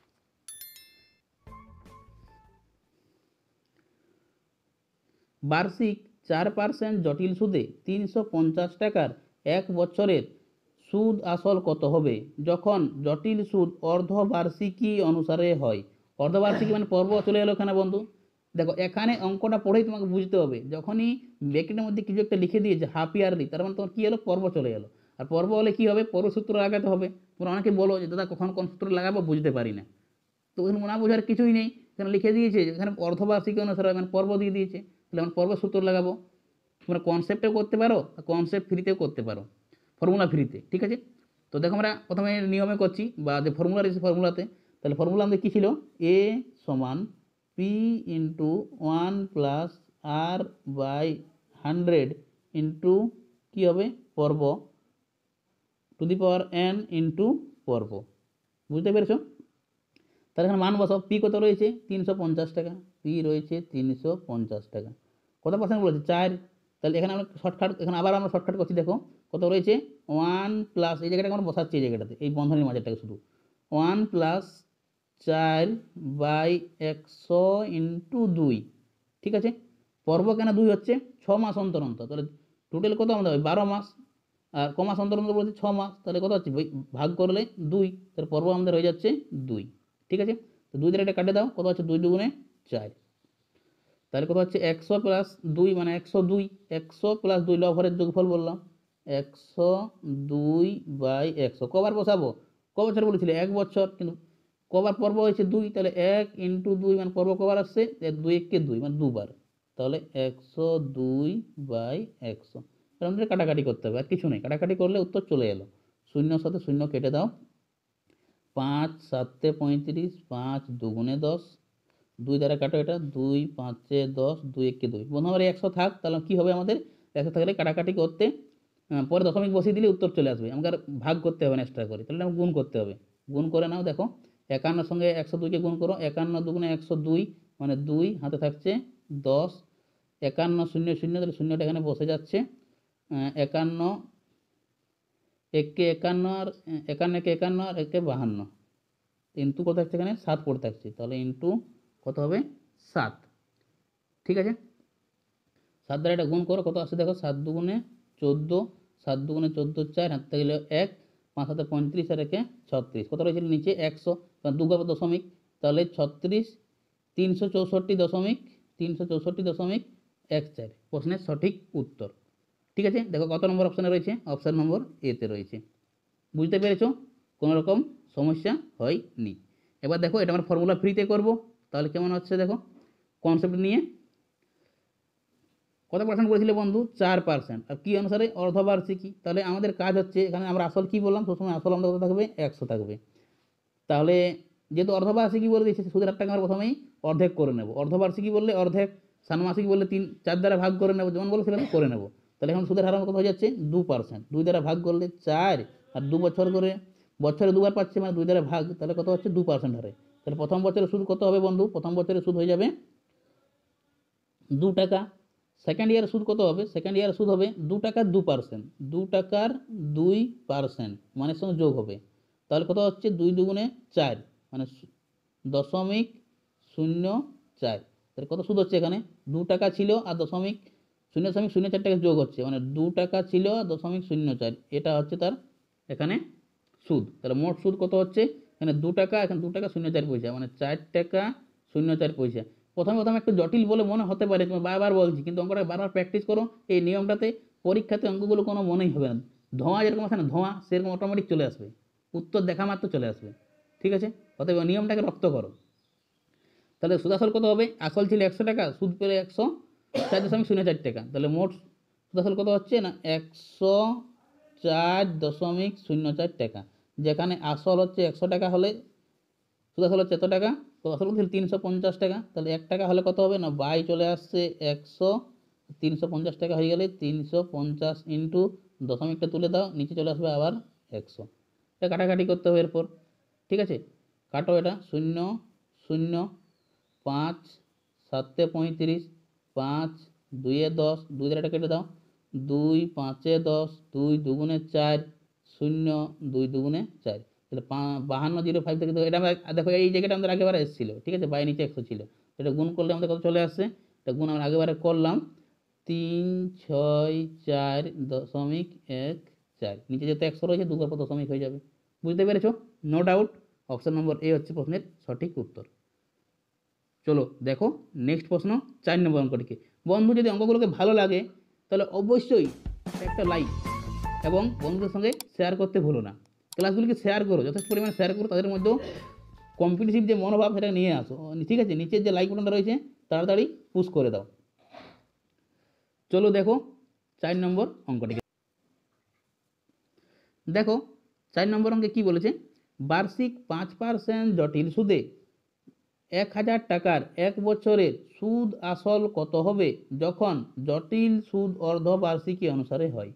বার্ষিক চার পার্সেন্ট জটিল সুদে তিনশো পঞ্চাশ টাকার এক বছরের সুদ আসল কত হবে যখন জটিল সুদ অর্ধবার্ষিকী অনুসারে হয়? অর্ধবার্ষিকী মানে পর্ব চলে এলো এখানে বন্ধু। দেখো এখানে অঙ্কটা পড়েই তোমাকে বুঝতে হবে, যখনই ব্র্যাকেটের মধ্যে কিছু একটা লিখে দিয়েছে হাফ ইয়ারলি, তার মানে তোমার কী হলো? পর্ব চলে এলো। আর পর্ব হলে কী হবে? পর্ব সূত্র লাগাতে হবে। তোমরা অনেকে বলো যে দাদা কখন কোন সূত্র লাগাবো বুঝতে পারি না, তো ওখানে না বোঝার কিছুই নেই, এখানে লিখে দিয়েছে এখানে অর্ধবার্ষিকী অনুসারে মানে পর্ব দিয়ে দিয়েছে, তাহলে আমরা পর্ব সূত্র লাগাবো। তোমরা কনসেপ্টেও করতে পারো, কনসেপ্ট ফ্রিতেও করতে পারো, ফর্মুলা ফ্রিতে। ঠিক আছে, তো দেখো আমরা প্রথমে নিয়মে করছি বা যে ফর্মুলা রয়েছে ফর্মুলাতে। তাহলে ফর্মুলা আমাদের কী ছিল? এ সমান P into one plus R by hundred into কী হবে? পর্ব to the power N into পর্ব। বুঝতে পেরেছো? তাহলে এখানে মান বসাও। পি কত রয়েছে? তিনশো পঞ্চাশ টাকা। পি রয়েছে তিনশো পঞ্চাশ টাকা। কত পার্সেন্ট বলেছে? চার। তাহলে এখানে আমরা শর্টকাট, এখানে আবার আমরা শর্টকাট করছি। দেখো কত রয়েছে? ওয়ান প্লাস, এই জায়গাটাকে আমরা বসাচ্ছি, এই জায়গাটাতে এই বন্ধনীর মাঝেরটাকে শুধু ওয়ান প্লাস চার বাই একশো ইন্টু দুই। ঠিক আছে, পর্ব কেন দুই হচ্ছে? ছ মাস অন্তর অন্তর, তাহলে টোটাল কত আমাদের হবে? বারো মাস। আর ক মাস অন্তর অন্তর বলছে? ছ মাস, তাহলে কত হচ্ছে? ভাগ করলে দুই, তাহলে পর্ব আমাদের হয়ে যাচ্ছে দুই। ঠিক আছে, তো দুই দ্বারা এটা কাটে দাও, কত হচ্ছে? দুই দুগুণে চার, তাহলে কত হচ্ছে? একশো প্লাস দুই মানে একশো দুই, একশো প্লাস দুই লভরের যোগফল বললাম, একশো দুই বাই একশো। কবার বসাবো? ক বছর বলেছিল? এক বছর, কিন্তু কবার পর্ব হয়েছে? দুই, তাহলে এক ইন্টু দুই মানে পর্ব কবার আসছে? দুই এককে দুই মানে দুবার, তাহলে একশো দুই বাই একশো। তাহলে আমাদের কাটাকাটি করতে হবে, আর কিছু নেই, কাটাকাটি করলে উত্তর চলে এলো। শূন্যর সাথে শূন্য কেটে দাও, পাঁচ সাতে পঁয়ত্রিশ, পাঁচ দুগুণে দশ, দুই দ্বারা কাটো এটা, দুই পাঁচে দশ, দুই একে দুই। বন্ধু আমার একশো থাক, তাহলে কী হবে আমাদের? একশো থাকলে কাটাকাটি করতে পরে দশমিক বসিয়ে দিলে উত্তর চলে আসবে, আমাকে আর ভাগ করতে হবে না এক্সট্রা করে, তাহলে আমাকে গুণ করতে হবে। গুণ করে নাও, দেখো একান্নর সঙ্গে একশো দুইকে গুণ করো, একান্ন দুগুণে একশো দুই মানে দুই, হাতে থাকছে দশ, একান্ন শূন্য শূন্য, তাহলে শূন্যটা এখানে বসে যাচ্ছে, একান্ন একে একান্ন, আর একান্ন একে একান্ন, আর একে বাহান্ন, ইন্টু কত থাকছে এখানে? সাত পড়ে থাকছে, তাহলে ইন্টু কত হবে? সাত। ঠিক আছে, সাত দ্বারা এটা গুণ করো, কত আসছে দেখো? সাত দুগুণে চোদ্দো, সাত দুগুণে চোদ্দো, চার হাতে গেলে এক, পাঁচ হাতে পঁয়ত্রিশ, আর একে ছত্রিশ, কত রয়েছিল নিচে? একশো, দুগা দশমিক, তাহলে ছত্রিশ, তিনশো চৌষট্টি দশমিক তিনশো চৌষট্টি দশমিক এক চার প্রশ্নের সঠিক উত্তর। ঠিক আছে, দেখো কত নম্বর অপশানে রয়েছে? অপশান নম্বর এতে রয়েছে। বুঝতে পেরেছো? কোনো রকম সমস্যা হয়নি। এবার দেখো এটা আমরা ফর্মুলা ফ্রিতে করব, তাহলে কেমন হচ্ছে দেখো কনসেপ্ট নিয়ে। কত পার্সেন্ট বলেছিলে বন্ধু? চার পার্সেন্ট। আর কী অনুসারে? অর্ধবার্ষিকী। তাহলে আমাদের কাজ হচ্ছে এখানে আমরা আসল কী বললাম? সবসময় আসল আমাদের কত থাকবে? একশো থাকবে। তাহলে যেহেতু অর্ধবার্ষিকী বলে দিয়েছে, সুদের হারটাকে আমরা প্রথমেই অর্ধেক করে নেব। অর্ধবার্ষিকী বললে অর্ধেক, ষান্মাসিক বললে তিন চার দ্বারা ভাগ করে নেব, যেমন বলেছিলাম করে নেব। তাহলে এখন সুদের হার কত হয়ে যাচ্ছে? দু পার্সেন্ট। দুই দ্বারা ভাগ করলে চার, আর দু বছর করে, বছরে দুবার পাচ্ছে মানে দুই দ্বারা ভাগ, তাহলে কত হচ্ছে? দু পার্সেন্ট হারে। তাহলে প্রথম বছরের সুদ কত হবে বন্ধু? প্রথম বছরের সুদ হয়ে যাবে দু টাকা। সেকেন্ড ইয়ারের সুদ কত হবে? সেকেন্ড ইয়ারের সুদ হবে দু টাকার দু পার্সেন্ট, দু টাকার দুই পার্সেন্ট মানের সঙ্গে যোগ হবে, তাহলে কত হচ্ছে? দুই দুগুণে চার মানে দশমিক শূন্য চার। তাহলে কত সুদ হচ্ছে এখানে? দু টাকা ছিল আর দশমিক শূন্য দশমিক শূন্য চার টাকা যোগ হচ্ছে, মানে দু টাকা ছিল আর দশমিক শূন্য চার, এটা হচ্ছে তার এখানে সুদ। তাহলে মোট সুদ কত হচ্ছে? এখানে দু টাকা, এখানে দু টাকা শূন্য চার পয়সা, মানে চার টাকা শূন্য চার পয়সা। প্রথমে প্রথমে একটু জটিল বলে মনে হতে পারে, তুমি বারবার বলছি, কিন্তু অঙ্কটা বারবার প্র্যাকটিস করো এই নিয়মটাতে, পরীক্ষাতে অঙ্কগুলো কোনো মনেই হবে না। ধোঁয়া যেরকম আছে না, ধোঁয়া সেরকম অটোমেটিক চলে আসবে, উত্তর দেখা মাত্র চলে আসবে। ঠিক আছে, অতএব নিয়মটাকে রপ্ত করো। তাহলে সুদ আসল কত হবে? আসল ছিল একশো টাকা, সুদ পেলে একশো চার দশমিক শূন্য চার টাকা। তাহলে মোট সুদ আসল কত হচ্ছে না? একশো চার দশমিক শূন্য চার টাকা। যেখানে আসল হচ্ছে একশো টাকা হলে সুদ আসল হচ্ছে এত টাকা, তো আসল হচ্ছে তিনশো পঞ্চাশ টাকা। তাহলে এক টাকা হলে কত হবে না? বাই চলে আসছে একশো, তিনশো পঞ্চাশ টাকা হয়ে গেলে তিনশো পঞ্চাশ ইন্টু দশমিকটা তুলে দাও, নিচে চলে আসবে আবার একশো। এটা কাটাকাটি করতে হবে এরপর। ঠিক আছে, কাটো এটা, শূন্য শূন্য পাঁচ সাতে পঁয়ত্রিশ, পাঁচ দুইয়ে দশ, দুই দ্বারা কেটে দাও, দুই পাঁচে দশ, দুই দুগুণে চার, শূন্য দুই দুগুণে চার। তাহলে বাহান্ন জিরো ফাইভ থেকে এটা আমরা দেখো এই জায়গাটা আমাদের আগেবারে এসেছিলো। ঠিক আছে, বাই নিচে একশো ছিল, এটা গুণ করলে আমাদের কত চলে আসছে? এটা গুণ আমরা আগেবারে করলাম, তিন ছয় চার দশমিক এক চার, নিচে যেহেতু একশো রয়েছে দুবার পর দশমিক হয়ে যাবে। বুঝতে পেরেছো? No doubt option number A হচ্ছে প্রশ্নের সঠিক উত্তর। চলো দেখো নেক্সট প্রশ্ন, চার নম্বর অঙ্কটিকে। বন্ধু যদি অঙ্কগুলোকে ভালো লাগে তাহলে অবশ্যই একটা লাইক এবং বন্ধুদের সঙ্গে শেয়ার করতে ভুলো না। ক্লাসগুলিকে শেয়ার করো, যথেষ্ট পরিমাণে শেয়ার করো, তাদের মধ্যেও কম্পিটিটিভ যে মনোভাব সেটা নিয়ে আসো। ঠিক আছে, নিচের যে লাইক বাটনটা রয়েছে তাড়াতাড়ি পুশ করে দাও। চলো দেখো চার নম্বর অঙ্কটিকে। দেখো চার নম্বর অঙ্কে কি বলেছে? বার্ষিক পাঁচ পার্সেন্ট জটিল সুদে এক হাজার টাকার এক বছরের সুদ আসল কত হবে যখন জটিল সুদ অর্ধবার্ষিকী অনুসারে হয়।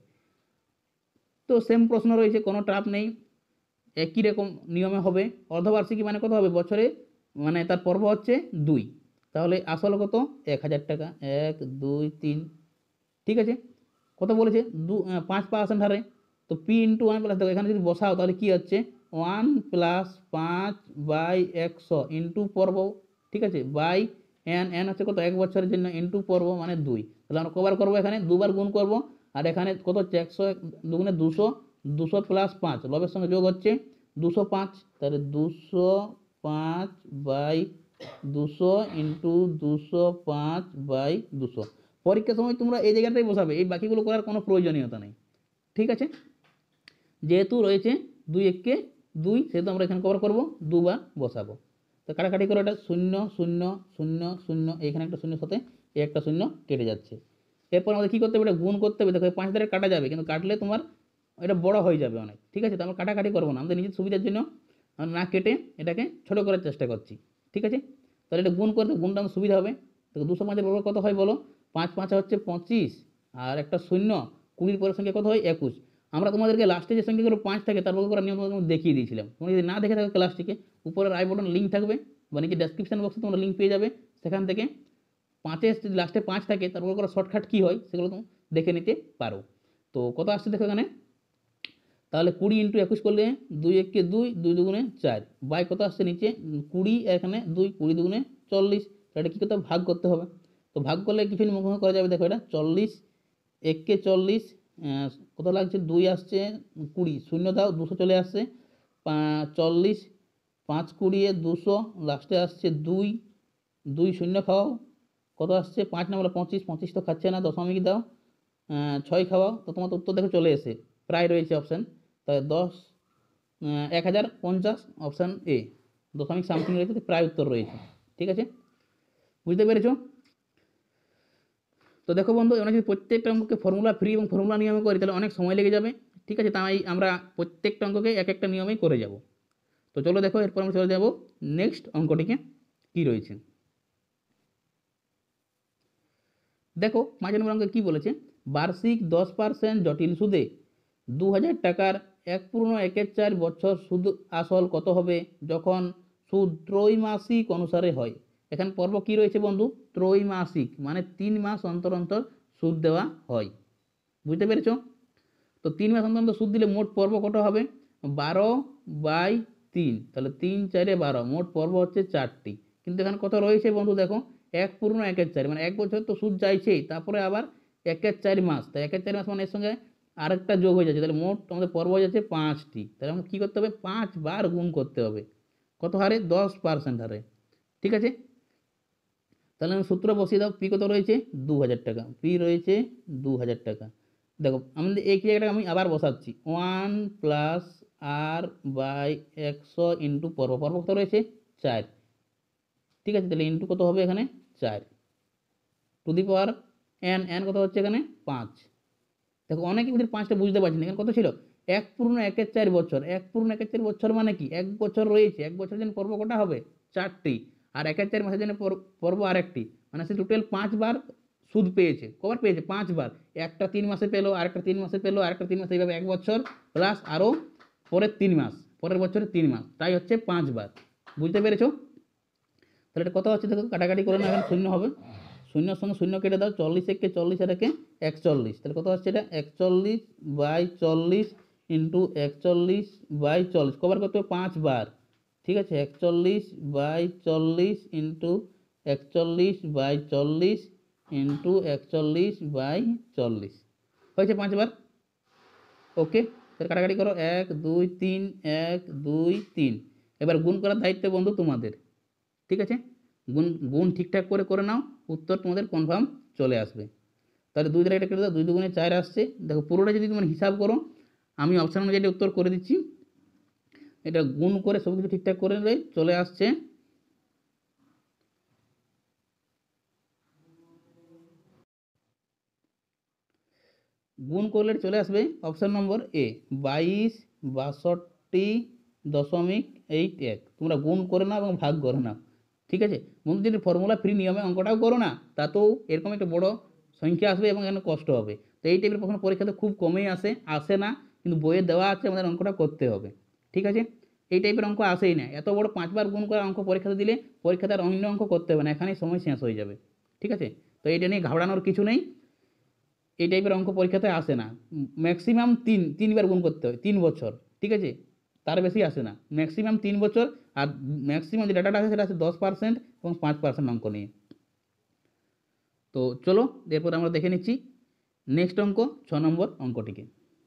তো সেম প্রশ্ন রয়েছে, কোনো ট্রাপ নেই, একই রকম নিয়মে হবে। অর্ধবার্ষিকী মানে কত হবে? বছরে মানে তার পর্ব হচ্ছে দুই, তাহলে আসল কত? এক হাজার টাকা, এক দুই তিন। ঠিক আছে, কত বলেছে? দু পাঁচ পার্সেন্ট হারে, তো পি ইন্টু ওয়ান প্লাস, দেখো এখানে যদি বসাও তাহলে কী হচ্ছে? ওয়ান প্লাস পাঁচ বাই একশো ইন্টু পর্ব। ঠিক আছে, বাই এন, এন হচ্ছে কত? এক বছরের জন্য, ইন্টু পর্ব মানে দুই। তাহলে আমরা কবার করবো? এখানে দুবার গুণ করব। আর এখানে কত হচ্ছে? একশো দুগুণে দুশো, দুশো প্লাস পাঁচ লবের সঙ্গে যোগ হচ্ছে দুশো পাঁচ, তাহলে দুশো পাঁচ বাই দুশো ইন্টু দুশো পাঁচ বাই দুশো। পরীক্ষার সময় তোমরা এই জায়গাটাই বসাবে, এই বাকিগুলো করার কোনো প্রয়োজনীয়তা নেই। ঠিক আছে, যেহেতু রয়েছে দুই এককে দুই, সেহেতু আমরা এখানে কভার করবো, দুবার বসাবো। তো কাটাকাটি করে এটা শূন্য শূন্য শূন্য শূন্য, এখানে একটা শূন্যের সাথে এই একটা শূন্য কেটে যাচ্ছে। এরপর আমাদের কী করতে হবে? এটা গুণ করতে হবে। দেখো পাঁচ দ্বারা কাটা যাবে, কিন্তু কাটলে তোমার এটা বড় হয়ে যাবে অনেক। ঠিক আছে, তো আমরা কাটাকাটি করবো না, আমাদের নিজের সুবিধার জন্য আমরা না কেটে এটাকে ছোট করার চেষ্টা করছি। ঠিক আছে, তাহলে এটা গুণ করতে, গুণটা আমার সুবিধা হবে। তো দুশো পাঁচের বড় কত হয় বলো? পাঁচ পাঁচ হচ্ছে পঁচিশ, আর একটা শূন্য, কুড়ির পরের সংখ্যা কত হয়? একুশ। আমরা তোমাদেরকে লাস্টে যে সংখ্যাগুলো পাঁচ থাকে তার বর্গ করার নিয়ম তোমাদের দেখিয়ে দিয়েছিলাম। তোমরা যদি না দেখে থাকো ক্লাসটিকে, উপরের আই বটন লিঙ্ক থাকবে বা নিচে ডেসক্রিপশন বক্সে তোমরা লিঙ্ক পেয়ে যাবে, সেখান থেকে পাঁচের যদি লাস্টে পাঁচ থাকে তার বর্গ করা শর্টকাট কী হয় সেগুলো তুমি দেখে নিতে পারো। তো কত আসছে দেখো এখানে, তাহলে কুড়ি ইন্টু একুশ করলে দুই একে দুই, দুই দুগুণে চার, বাই কত আসছে নিচে? কুড়ি, এখানে দুই, কুড়ি দুগুণে চল্লিশ। এটা কী করতে হবে? ভাগ করতে হবে। তো ভাগ করলে কিছু মুখোমুখি করা যাবে। দেখো এটা চল্লিশ, এককে চল্লিশ, কত লাগছে? দুই আসছে, কুড়ি, শূন্য দাও, দুশো চলে আসছে, চল্লিশ, পাঁচ কুড়িয়ে দুশো, লাস্টে আসছে দুই, দুই শূন্য খাওয়াও, কত আসছে? পাঁচ নম্বর পঁচিশ, পঁচিশ তো খাচ্ছে না, দশমিক দাও, ছয় খাওয়াও, তো তোমার উত্তর দেখো চলে এসে প্রায় রয়েছে অপশান। তাই দশ এক হাজার পঞ্চাশ অপশান এ, দশমিক সামথিং রয়েছে, প্রায় উত্তর রয়েছে। ঠিক আছে, বুঝতে পেরেছো? তো দেখো বন্ধু, আমরা যদি প্রত্যেকটা অঙ্ককে ফর্মুলা ফ্রি এবং ফর্মুলা নিয়মে করি তাহলে অনেক সময় লেগে যাবে। ঠিক আছে, তাই আমরা প্রত্যেকটা অঙ্ককে এক একটা নিয়মেই করে যাব। তো চলো দেখো, এরপর আমরা চলে যাব নেক্সট অঙ্কটিকে কী রয়েছে। দেখো পাঁচ নম্বর অঙ্কে কী বলেছে? বার্ষিক দশ পার্সেন্ট জটিল সুদে দু হাজার টাকার এক পূর্ণ একের চার বছর সুদ আসল কত হবে যখন সুদ ত্রৈমাসিক অনুসারে হয়। এখানে পর্ব কী রয়েছে বন্ধু? ত্রৈমাসিক, মানে তিন মাস অন্তর অন্তর সুদ দেওয়া হয়। বুঝতে পেরেছো? তো তিন মাস অন্তর অন্তর সুদ দিলে মোট পর্ব কত হবে? বারো বাই তিন, তাহলে তিন চারে বারো, মোট পর্ব হচ্ছে চারটি। কিন্তু এখানে কত রয়েছে বন্ধু দেখো, এক পূর্ণ একের চার, মানে এক বছর তো সুদ চাইছেই, তারপরে আবার একের চার মাস, তাই একের চার মাস মানে এর সঙ্গে আরেকটা যোগ হয়ে যাচ্ছে, তাহলে মোট আমাদের পর্ব হয়ে যাচ্ছে পাঁচটি। তাহলে আমাকে কী করতে হবে, পাঁচ বার গুণ করতে হবে, কত হারে, দশ পার্সেন্ট হারে। ঠিক আছে, তাহলে আমি সূত্র বসিয়ে দাও, পি কত রয়েছে, দু হাজার টাকা, পি রয়েছে দু হাজার টাকা। দেখো আমাদের এই জায়গাটা আমি আবার বসাচ্ছি, ওয়ান প্লাস আর বাই একশো ইন্টু পর্ব, পর্ব কত রয়েছে, চার। ঠিক আছে, তাহলে ইন্টু কত হবে এখানে, চার to the power N, N কত হচ্ছে এখানে, পাঁচ। দেখো অনেকে কিন্তু পাঁচটা বুঝতে পারছি না, এখানে কত ছিল, এক পূর্ণ একের চার বছর, এক পূর্ণ একের চার বছর মানে কি, এক বছর রয়েছে, এক বছরের জন্য পর্ব কটা হবে, চারটি, আর একের চার মাসের জন্য পর্ব আরেকটি, মানে সে টোটাল পাঁচবার সুদ পেয়েছে। কবার পেয়েছে, পাঁচবার, একটা তিন মাসে পেলো, আরেকটা তিন মাসে পেলো, আরেকটা তিন মাসে, এইভাবে এক বছর প্লাস আরও পরের তিন মাস, পরের বছরের তিন মাস, তাই হচ্ছে পাঁচবার। বুঝতে পেরেছো? তাহলে এটা কত হচ্ছে দেখো, কাটাকাটি করে না, এখানে শূন্য হবে, শূন্যর সঙ্গে শূন্য কেটে দাও, চল্লিশ একে চল্লিশ আর একে একচল্লিশ, তাহলে কত হচ্ছে এটা, একচল্লিশ বাই চল্লিশ ইন্টু একচল্লিশ বাই চল্লিশ, কবার করতে হবে, পাঁচবার। ঠিক আছে, একচল্লিশ বাই চল্লিশ ইন্টু একচল্লিশ বাই চল্লিশ ইন্টু একচল্লিশ বাই চল্লিশ, হয়েছে পাঁচবার। ওকে, তাহলে কাটাকাটি করো, এক দুই তিন, এক দুই তিন, এবার গুণ করার দায়িত্ব বন্ধু তোমাদের। ঠিক আছে, গুণ গুণ ঠিকঠাক করে করে নাও, উত্তর তোমাদের কনফার্ম চলে আসবে। তাহলে দুই দ্বারা এটা কেটে দাও, দুই দুগুণে চার আসছে। দেখো পুরোটা যদি তোমার হিসাব করো, আমি অপশান অনুযায়ী উত্তর করে দিচ্ছি, এটা গুণ করে সব কিছু ঠিকঠাক করে নিলে চলে আসছে গুণ করলে চলে আসবে অপশান নম্বর এ, বাইশ বাষট্টি দশমিক এইট এক। তোমরা গুণ করে নাও এবং ভাগ করে নাও। ঠিক আছে বন্ধু, যদি ফর্মুলা ফ্রি নিয়মে অঙ্কটাও করো না, তাতেও এরকম একটা বড় সংখ্যা আসবে এবং এখানে কষ্ট হবে। তো এই টাইপের প্রশ্ন পরীক্ষাতে খুব কমেই আসে, আসে না, কিন্তু বইয়ে দেওয়া আছে, আমাদের অঙ্কটা করতে হবে। ঠিক আছে, এই টাইপের অঙ্ক আসেই না, এত বড় পাঁচবার গুণ করা অঙ্ক পরীক্ষাতে দিলে পরীক্ষাতে আর অন্য অঙ্ক করতে হবে না, এখানেই সময় শেষ হয়ে যাবে। ঠিক আছে, তো এইটা নিয়ে ঘাবড়ানোর কিছু নেই, এই টাইপের অঙ্ক পরীক্ষাতে আসে না, ম্যাক্সিমাম তিন তিনবার গুণ করতে হয়, তিন বছর। ঠিক আছে, তার বেশি আসে না, ম্যাক্সিমাম তিন বছর, আর ম্যাক্সিমাম যে ডাটাটা আছে সেটা আছে দশ পার্সেন্ট এবং পাঁচ পার্সেন্ট অঙ্ক নিয়ে। তো চলো এরপর আমরা দেখে নিচ্ছি নেক্সট অঙ্ক, ছ নম্বর অঙ্কটিকে।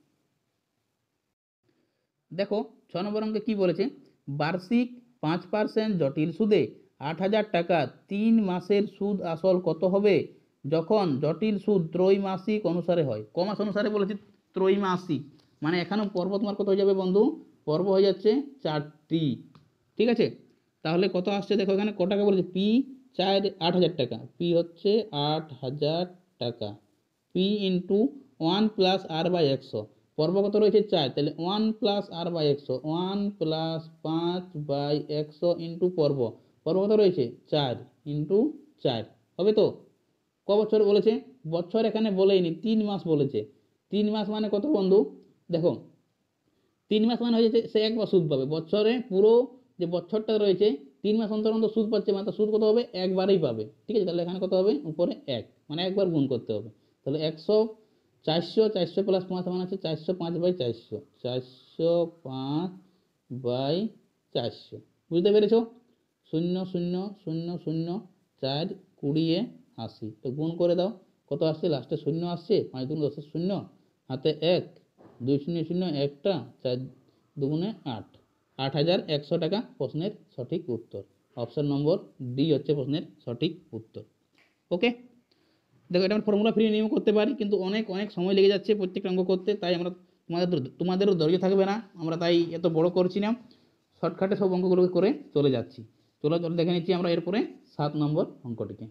দেখো ছ নম্বর অঙ্কে কী বলেছে, বার্ষিক পাঁচ পার্সেন্ট জটিল সুদে আট হাজার টাকা, তিন মাসের সুদ আসল কত হবে যখন জটিল সুদ ত্রৈমাসিক অনুসারে হয়। ক মাস অনুসারে বলেছে, ত্রৈমাসিক, মানে এখানেও পর্ব তোমার কত হয়ে যাবে বন্ধু, পর্ব হয়ে যাচ্ছে চারটি। ঠিক আছে, তাহলে কত আসছে দেখো, এখানে ক টাকা বলেছে, পি চার আট হাজার টাকা, পি হচ্ছে আট হাজার টাকা, P into one plus R by একশো, পর্ব কত রয়েছে চার, তাহলে ওয়ান প্লাস আর বাই একশো, ওয়ান প্লাস পাঁচ বাই একশো ইন্টু পর্ব, পর্ব কত রয়েছে চার ইন্টু চার, হবে তো। ক বছর বলেছে, বছর এখানে বলেইনি, তিন মাস বলেছে, তিন মাস মানে কত বন্ধু, দেখো তিন মাস মানে হয়ে যাচ্ছে সে একবার সুদ পাবে, বছরে পুরো যে বছরটা রয়েছে তিন মাস অন্তর অন্তর সুদ পাচ্ছে, মানে সুদ কত হবে, একবারেই পাবে। ঠিক আছে, তাহলে এখানে কত হবে, উপরে এক, মানে একবার গুণ করতে হবে, তাহলে একশো চারশো, চারশো প্লাস পাঁচ মানে হচ্ছে চারশো পাঁচ বাই চারশো, চারশো পাঁচ বাই চারশো। বুঝতে পেরেছো, শূন্য শূন্য শূন্য শূন্য চার কুড়িয়ে আশি, তো গুণ করে দাও, কত আসছে, লাস্টে শূন্য আসছে, পাঁচ দুগুণ দশের শূন্য, হাতে এক, দুই শূন্য শূন্য একটা, চার দুগুণে আট, আট হাজার একশো টাকা প্রশ্নের সঠিক উত্তর। অপশন নম্বর ডি হচ্ছে প্রশ্নের সঠিক উত্তর। ওকে, দেখো এটা আমরা ফর্মুলা ফ্রি নিয়ম করতে পারি, কিন্তু অনেক অনেক সময় লেগে যাচ্ছে প্রত্যেকটা অঙ্ক করতে, তাই আমরা তোমাদের তোমাদেরও ধৈর্য থাকবে না, আমরা তাই এত বড় করছি না, শর্টকাটে সব অঙ্কগুলোকে করে চলে যাচ্ছি। চলো চলো দেখে নিচ্ছি আমরা এরপরে সাত নম্বর অঙ্কটিকে।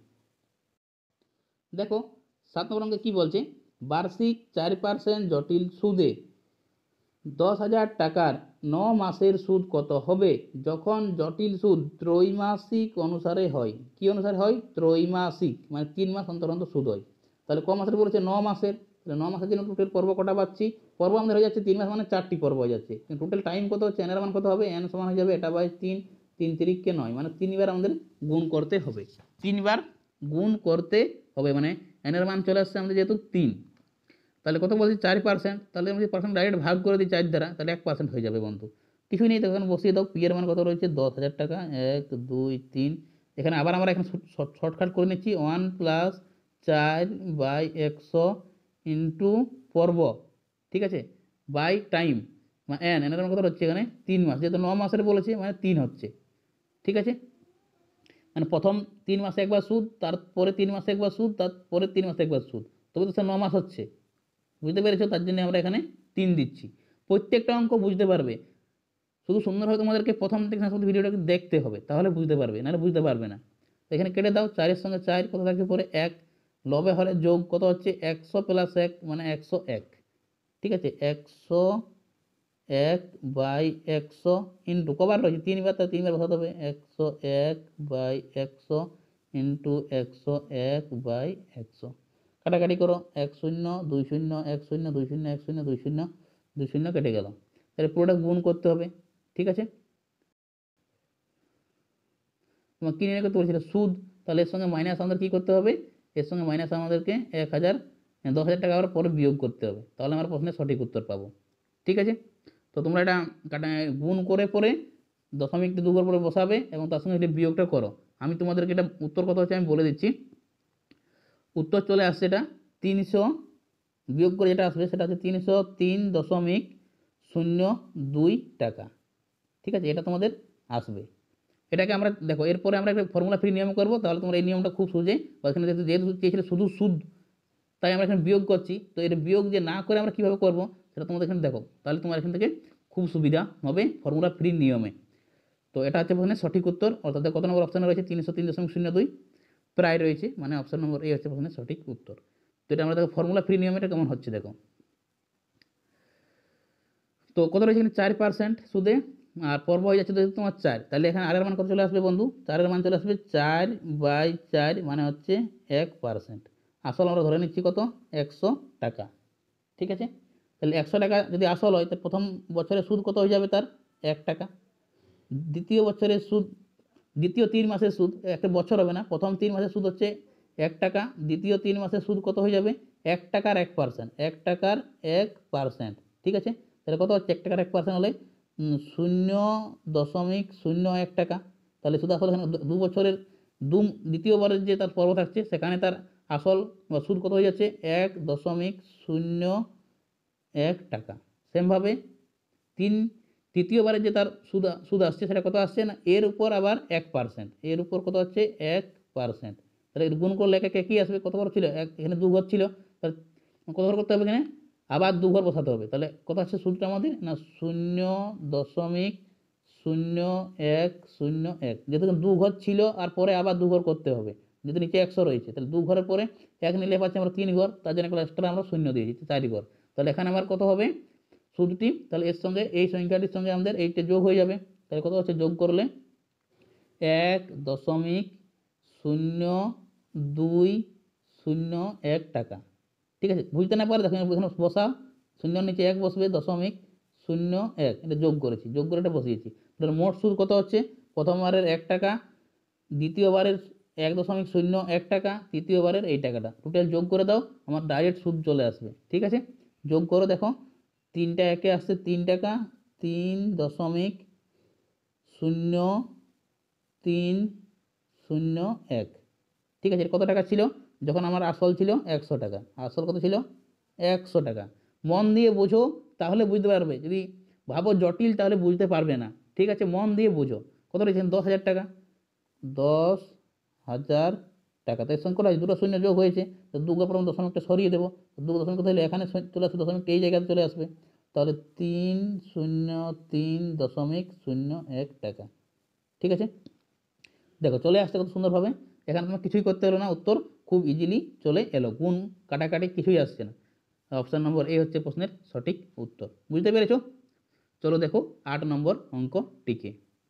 দেখো সাত নম্বর অঙ্কে কী বলছে, বার্ষিক চার পার্সেন্ট জটিল সুদে দশ হাজার টাকার ন মাসের সুদ কত হবে যখন জটিল সুদ ত্রৈমাসিক অনুসারে হয়। কি অনুসারে হয়, ত্রৈমাসিক, মানে তিন মাস অন্তর অন্তর সুদ হয়। তাহলে ক মাসের বলেছে, ন মাসের, তাহলে ন মাসের জন্য টোটাল পর্ব কটা পাচ্ছি, পর্ব আমাদের হয়ে যাচ্ছে তিন মাস মানে চারটি পর্ব হয়ে যাচ্ছে, টোটাল টাইম কত হচ্ছে, এনের মান কত হবে, এন সমান হয়ে যাবে এটা বাই তিন, তিন তিরিককে নয়, মানে তিনবার আমাদের গুণ করতে হবে, তিনবার গুণ করতে হবে, মানে এনের মান চলে আসছে আমাদের যেহেতু তিন, তাহলে কত বলছি, চার পার্সেন্ট, তাহলে আমি পার্সেন্ট ডাইরেক্ট ভাগ করে দিই চার দ্বারা, তাহলে এক পার্সেন্ট হয়ে যাবে বন্ধু। কিছুই নেই, তখন বসিয়ে দাও, পি এর মান কত রয়েছে, দশ হাজার টাকা, এক দুই তিন, এখানে আবার আমরা এখানে শর্টকাট করে নিচ্ছি ওয়ান প্লাস চার বাই একশো ইন্টু পর্ব, ঠিক আছে, বাই টাইম মানে এন এনের কথা হচ্ছে এখানে তিন মাস, যেহেতু ন মাসের বলেছে মানে তিন হচ্ছে, ঠিক আছে, মানে প্রথম তিন মাসে একবার সুদ, তারপরে তিন মাসে একবার সুদ, তারপরে তিন মাসে একবার সুদ, তবে তো সে ন মাস হচ্ছে, বুঝতে পেরেছো? তার জন্য আমরা এখানে তিন দিচ্ছি। প্রত্যেকটা অঙ্ক বুঝতে পারবে, শুধু সুন্দরভাবে তোমাদেরকে প্রথম থেকে শেষ পর্যন্ত ভিডিওটাকে দেখতে হবে, তাহলে বুঝতে পারবে, নাহলে বুঝতে পারবে না। এখানে কেটে দাও, চারের সঙ্গে চার কত থাকছে পরে এক, লবে হলে যোগ কত হচ্ছে একশো প্লাস এক মানে একশো এক, ঠিক আছে, একশো এক বাই একশো ইন্টু কবার রয়েছে তিনবার, তার তিনবার বসাতে হবে, একশো এক বাই একশো ইন্টু একশো এক বাই একশো, কাটাকাটি করো, এক শূন্য দুই শূন্য এক শূন্য দুই শূন্য এক শূন্য দুই শূন্য দুই শূন্য কেটে গেল, তাহলে পুরোটা গুণ করতে হবে, ঠিক আছে। তোমার কী নির্ণয় করতে বলছিল সুদ, তাহলে এর সঙ্গে মাইনাস আমাদের কী করতে হবে, এর সঙ্গে মাইনাস আমাদেরকে এক হাজার দশ হাজার টাকা আবার পরে বিয়োগ করতে হবে, তাহলে আমরা প্রশ্নের সঠিক উত্তর পাবো, ঠিক আছে। তো তোমরা এটা কাটা গুণ করে পরে দশমিকটি দু করে পরে বসাবে এবং তার সঙ্গে এটা বিয়োগটা করো। আমি তোমাদেরকে এটা উত্তর কত হচ্ছে আমি বলে দিচ্ছি। উত্তর চলে আসছে এটা তিনশো, বিয়োগ করে যেটা আসবে সেটা হচ্ছে তিনশো তিন দশমিক শূন্য দুই টাকা, ঠিক আছে, এটা তোমাদের আসবে। এটাকে আমরা দেখো এরপরে আমরা একটা ফর্মুলা ফ্রি নিয়ম করবো, তাহলে তোমরা এই নিয়মটা খুব সোজে, এখানে যেহেতু যেহেতু চেয়েছিল শুধু সুদ, তাই আমরা এখানে বিয়োগ করছি, তো এটা বিয়োগ যে না করে আমরা কীভাবে করবো সেটা তোমাদের এখানে দেখো, তাহলে তোমার এখান থেকে খুব সুবিধা হবে ফর্মুলা ফ্রি নিয়মে। তো এটা হচ্ছে প্রশ্নের সঠিক উত্তর, অর্থাৎ কত নম্বর অপশানে রয়েছে তিনশো তিন দশমিক শূন্য দুই প্রায় রয়েছে, মানে অপশান নম্বর এই হচ্ছে প্রশ্নের সঠিক উত্তর। তো এটা আমরা দেখো ফর্মুলা ফ্রি নিয়ম এটা কেমন হচ্ছে দেখো। তো কত রয়েছে এখানে চার পার্সেন্ট সুদে, আর পর্ব হয়ে যাচ্ছে তোমার চার, তাহলে এখানে আরের মান কত চলে আসবে বন্ধু, চারের মান চলে আসবে চার বাই চার মানে হচ্ছে এক পার্সেন্ট। আসল আমরা ধরে নিচ্ছি কত একশো টাকা, ঠিক আছে, তাহলে একশো টাকা যদি আসল হয় তো প্রথম বছরের সুদ কত হয়ে যাবে তার এক টাকা, দ্বিতীয় বছরের সুদ, দ্বিতীয় তিন মাসের সুদ, একটা বছর হবে না, প্রথম তিন মাসের সুদ হচ্ছে এক টাকা, দ্বিতীয় তিন মাসের সুদ কত হয়ে যাবে এক টাকার এক পার্সেন্ট, এক টাকার এক পার্সেন্ট, ঠিক আছে, তাহলে কত হচ্ছে এক টাকার এক পার্সেন্ট হলে শূন্য দশমিক শূন্য এক টাকা, তাহলে শুধু আসলে এখানে দু বছরের দু দ্বিতীয়বারের যে তার পর্ব থাকছে সেখানে তার আসল বা সুদ কত হয়ে যাচ্ছে এক দশমিক শূন্য এক টাকা। সেমভাবে তিন তৃতীয়বারে যে তার সুদ সুদ আসছে সেটা কত আসছে না এর উপর আবার এক পার্সেন্ট, এর উপর কত হচ্ছে এক পার্সেন্ট, তাহলে এর গুণ করলে একে কী আসবে কত ঘর ছিল এক, এখানে দু ঘর ছিল, তাহলে কত ঘর করতে হবে এখানে আবার দু ঘর বসাতে হবে, তাহলে কত আসছে সুদটা আমাদের না শূন্য দশমিক শূন্য এক শূন্য এক, যেহেতু দু ঘর ছিল আর পরে আবার দু ঘর করতে হবে, যেহেতু নিচে একশো রয়েছে তাহলে দু ঘরের পরে এক নিলে পাচ্ছি আমরা তিন ঘর, তার জন্য এক্সট্রা আমরা শূন্য দিয়েছি চার ঘর, তাহলে এখানে আমার কত হবে সুদটি, তাহলে এর সঙ্গে এই সংখ্যাটির সঙ্গে আমাদের এইটা যোগ হয়ে যাবে, তাহলে কত হচ্ছে যোগ করলে এক দশমিক শূন্য দুই শূন্য এক টাকা, ঠিক আছে। বুঝতে না পারে দেখো এখানে বসা শূন্য নিচে এক বসবে দশমিক শূন্য এক, এটা যোগ করেছি, যোগ করে এটা বসিয়েছি, তাহলে মোট সুদ কত হচ্ছে প্রথমবারের এক টাকা, দ্বিতীয়বারের এক দশমিক শূন্য এক টাকা, তৃতীয়বারের এই টাকাটা টোটাল যোগ করে দাও, আমার ডাইরেক্ট সুদ চলে আসবে, ঠিক আছে। যোগ করো দেখো তিনটা একে আসছে তিন টাকা, তিন দশমিক শূন্য তিন শূন্য এক, ঠিক আছে। কত টাকা ছিল যখন আমার আসল ছিল একশো টাকা, আসল কত ছিল একশো টাকা, মন দিয়ে বোঝো তাহলে বুঝতে পারবে, যদি ভাবো জটিল তাহলে বুঝতে পারবে না, ঠিক আছে, মন দিয়ে বোঝো। কত রয়েছেন দশ হাজার টাকা, দশ হাজার টাকা, তাই সঙ্গে করা দুটো শূন্য যোগ হয়েছে, তো দু প্রথম দশমিকটা সরিয়ে দেবো, দু দশমিক হলে এখানে চলে আসবে দশমিকটা এই জায়গাতে চলে আসবে, তাহলে তিন শূন্য তিন দশমিক শূন্য এক টাকা, ঠিক আছে। দেখো চলে আসছে কত সুন্দরভাবে, এখানে তোমার কিছুই করতে হলো না, উত্তর খুব ইজিলি চলে এলো, গুণ কাটাকাটি কিছুই আসছে না, অপশান নম্বর এ হচ্ছে প্রশ্নের সঠিক উত্তর, বুঝতে পেরেছো। চলো দেখো আট নম্বর অঙ্কটিকে,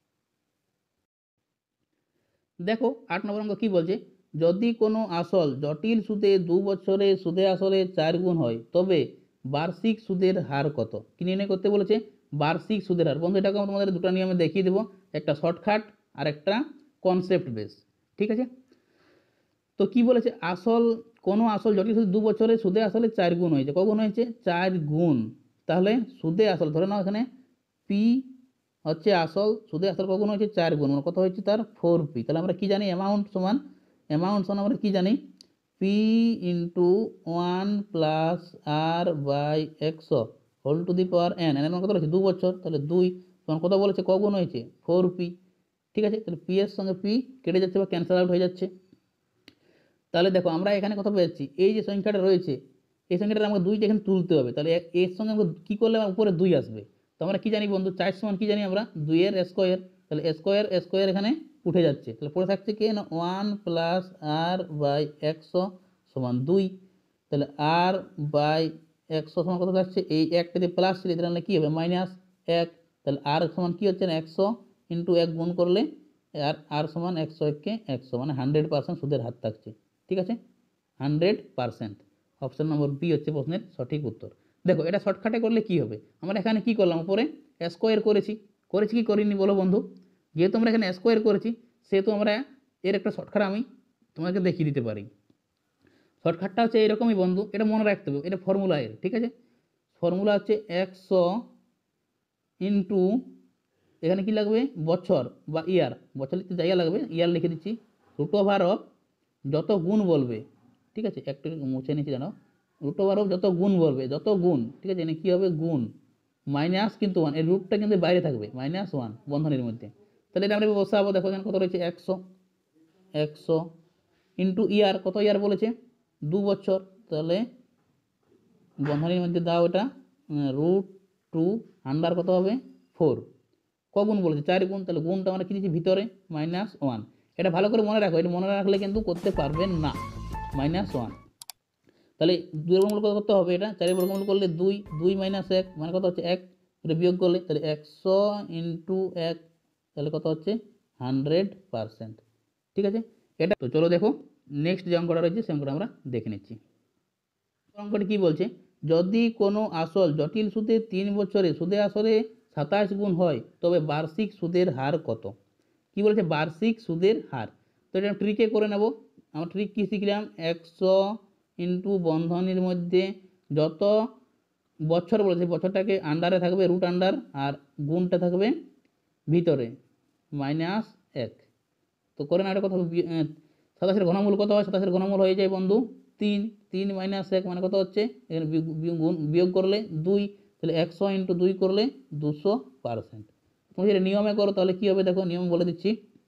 দেখো আট নম্বর অঙ্ক কী বলছে, যদি কোনো আসল জটিল সুদে দু বছরে সুদে আসলে চার গুণ হয় তবে বার্ষিক সুদের হার কত, কী নির্ণয় করতে বলেছে বার্ষিক সুদের হার। বন্ধু এটাকে আমি তোমাদের দুটো নিয়মে দেখিয়ে দেবো, একটা শর্টকাট আর একটা কনসেপ্ট বেস, ঠিক আছে। তো কি বলেছে আসল কোনো আসল জটিল সুদ দু বছরে সুদে আসলে চার গুণ হয়েছে, কগুণ হয়েছে চার গুণ, তাহলে সুদে আসল ধরে নাও এখানে পি হচ্ছে আসল, সুদে আসল কগুণ হচ্ছে চার গুণ, মানে কত হচ্ছে তার ফোর পি। তাহলে আমরা কি জানি অ্যামাউন্ট সমান, অ্যামাউন্ট সমান আমরা কি জানি P into one plus R by একশো whole to the power N, N কত রয়েছে দু বছর, তাহলে দুই তখন কত বলেছে কগুণ হয়েছে ফোর পি। ঠিক আছে, তাহলে পি এর সঙ্গে পি কেটে যাচ্ছে বা ক্যান্সেল আউট হয়ে যাচ্ছে। তাহলে দেখো আমরা এখানে কথা পেয়েছি এই যে সংখ্যাটা রয়েছে এই সংখ্যাটা আমাকে দুইটা এখানে তুলতে হবে, তাহলে এর সঙ্গে আমরা কী করলে আমার উপরে দুই আসবে। তো আমরা কী জানি বন্ধু চার সমান কী জানি আমরা দুইয়ের স্কোয়ার, তাহলে স্কোয়ার স্কোয়ার এখানে উঠে যাচ্ছে, তাহলে পড়ে থাকছে কি না ওয়ান প্লাস আর বাই একশো সমান দুই। তাহলে আর বাই একশো সমান কত থাকছে এই একটাতে প্লাস ছিল তাহলে কী হবে মাইনাস এক, তাহলে আর সমান কী হচ্ছে না একশো ইন্টু এক গুণ করলে আর আর সমান একশো এককে একশো, মানে হান্ড্রেড পার্সেন্ট সুদের হার থাকছে। ঠিক আছে, hundred percent option number B হচ্ছে প্রশ্নের সঠিক উত্তর। দেখো এটা শর্টকাটে করলে কি হবে, আমরা এখানে কি করলাম উপরে স্কোয়ার করেছি, করেছি কি করিনি বলো বন্ধু, যেহেতু আমরা এখানে স্কোয়ার করেছি সেহেতু আমরা এর একটা শর্টকাট আমি তোমাকে দেখিয়ে দিতে পারি। শর্টকাটটা হচ্ছে এরকমই বন্ধু, এটা মনে রাখতে হবে, এটা ফর্মুলা এর। ঠিক আছে, ফর্মুলা হচ্ছে একশো ইন্টু এখানে কি লাগবে বছর বা ইয়ার, বছর লিখতে জায়গা লাগবে ইয়ার লিখে দিচ্ছি, রুট ওভার অফ যত গুণ বলবে। ঠিক আছে, একটু মুছে নিচ্ছি জানো, রুট ওভার অফ যত গুণ বলবে যত গুণ। ঠিক আছে, এখানে কী হবে গুণ মাইনাস কিন্তু ওয়ান, এই রুটটা কিন্তু বাইরে থাকবে মাইনাস ওয়ান বন্ধনীর মধ্যে। তাহলে এটা আমরা বসাবো, দেখো এখানে কত রয়েছে একশো, একশো ইন্টু ইয়ার, কত ইয়ার বলেছে দু বছর, তাহলে বন্ধনীর মধ্যে দাও এটা রুট টু আন্ডার কত হবে ফোর, কগুণ বলেছে চার গুণ, তাহলে গুণটা আমরা কী দিচ্ছি ভিতরে মাইনাস ওয়ান। এটা ভালো করে মনে রাখো, এটা মনে রাখলে কিন্তু করতে পারবেন না, মাইনাস ওয়ান। তাহলে দুই বর্গমূল কত করতে হবে, এটা চারের বর্গমূল করলে দুই, দুই মাইনাস এক মানে কত হচ্ছে এক, এটা বিয়োগ করলে তাহলে একশো ইন্টু এক তাহলে কত হচ্ছে হান্ড্রেড পারসেন্ট। ঠিক আছে, এটা তো চলো দেখো নেক্সট যে অঙ্কটা রয়েছে সে অঙ্কটা আমরা দেখে নিচ্ছি। অঙ্কটি কী বলছে, যদি কোনো আসল জটিল সুদে তিন বছরে সুদে আসলে সাতাশ গুণ হয় তবে বার্ষিক সুদের হার কত। কি বলেছে বার্ষিক সুদের হার, তো এটা ট্রিকে করে নেব। আমরা ট্রিক কী শিখলাম একশো ইন্টু বন্ধনীর মধ্যে যত বছর বলেছে বছরটাকে আন্ডারে থাকবে রুট আন্ডার আর গুণটা থাকবে ভিতরে মাইনাস এক। তো করে না এটা কত সাতাশের ঘনমূল কত হয়, সাতাশের ঘনমূল হয়ে যায় বন্ধু তিন, তিন মাইনাস এক মানে কত হচ্ছে এখানে গুণ বিয়োগ করলে দুই, তাহলে একশো ইন্টু দুই করলে দুশো পারসেন্ট। তুমি যদি নিয়মে করো তাহলে কী হবে দেখো নিয়ম বলে দিচ্ছি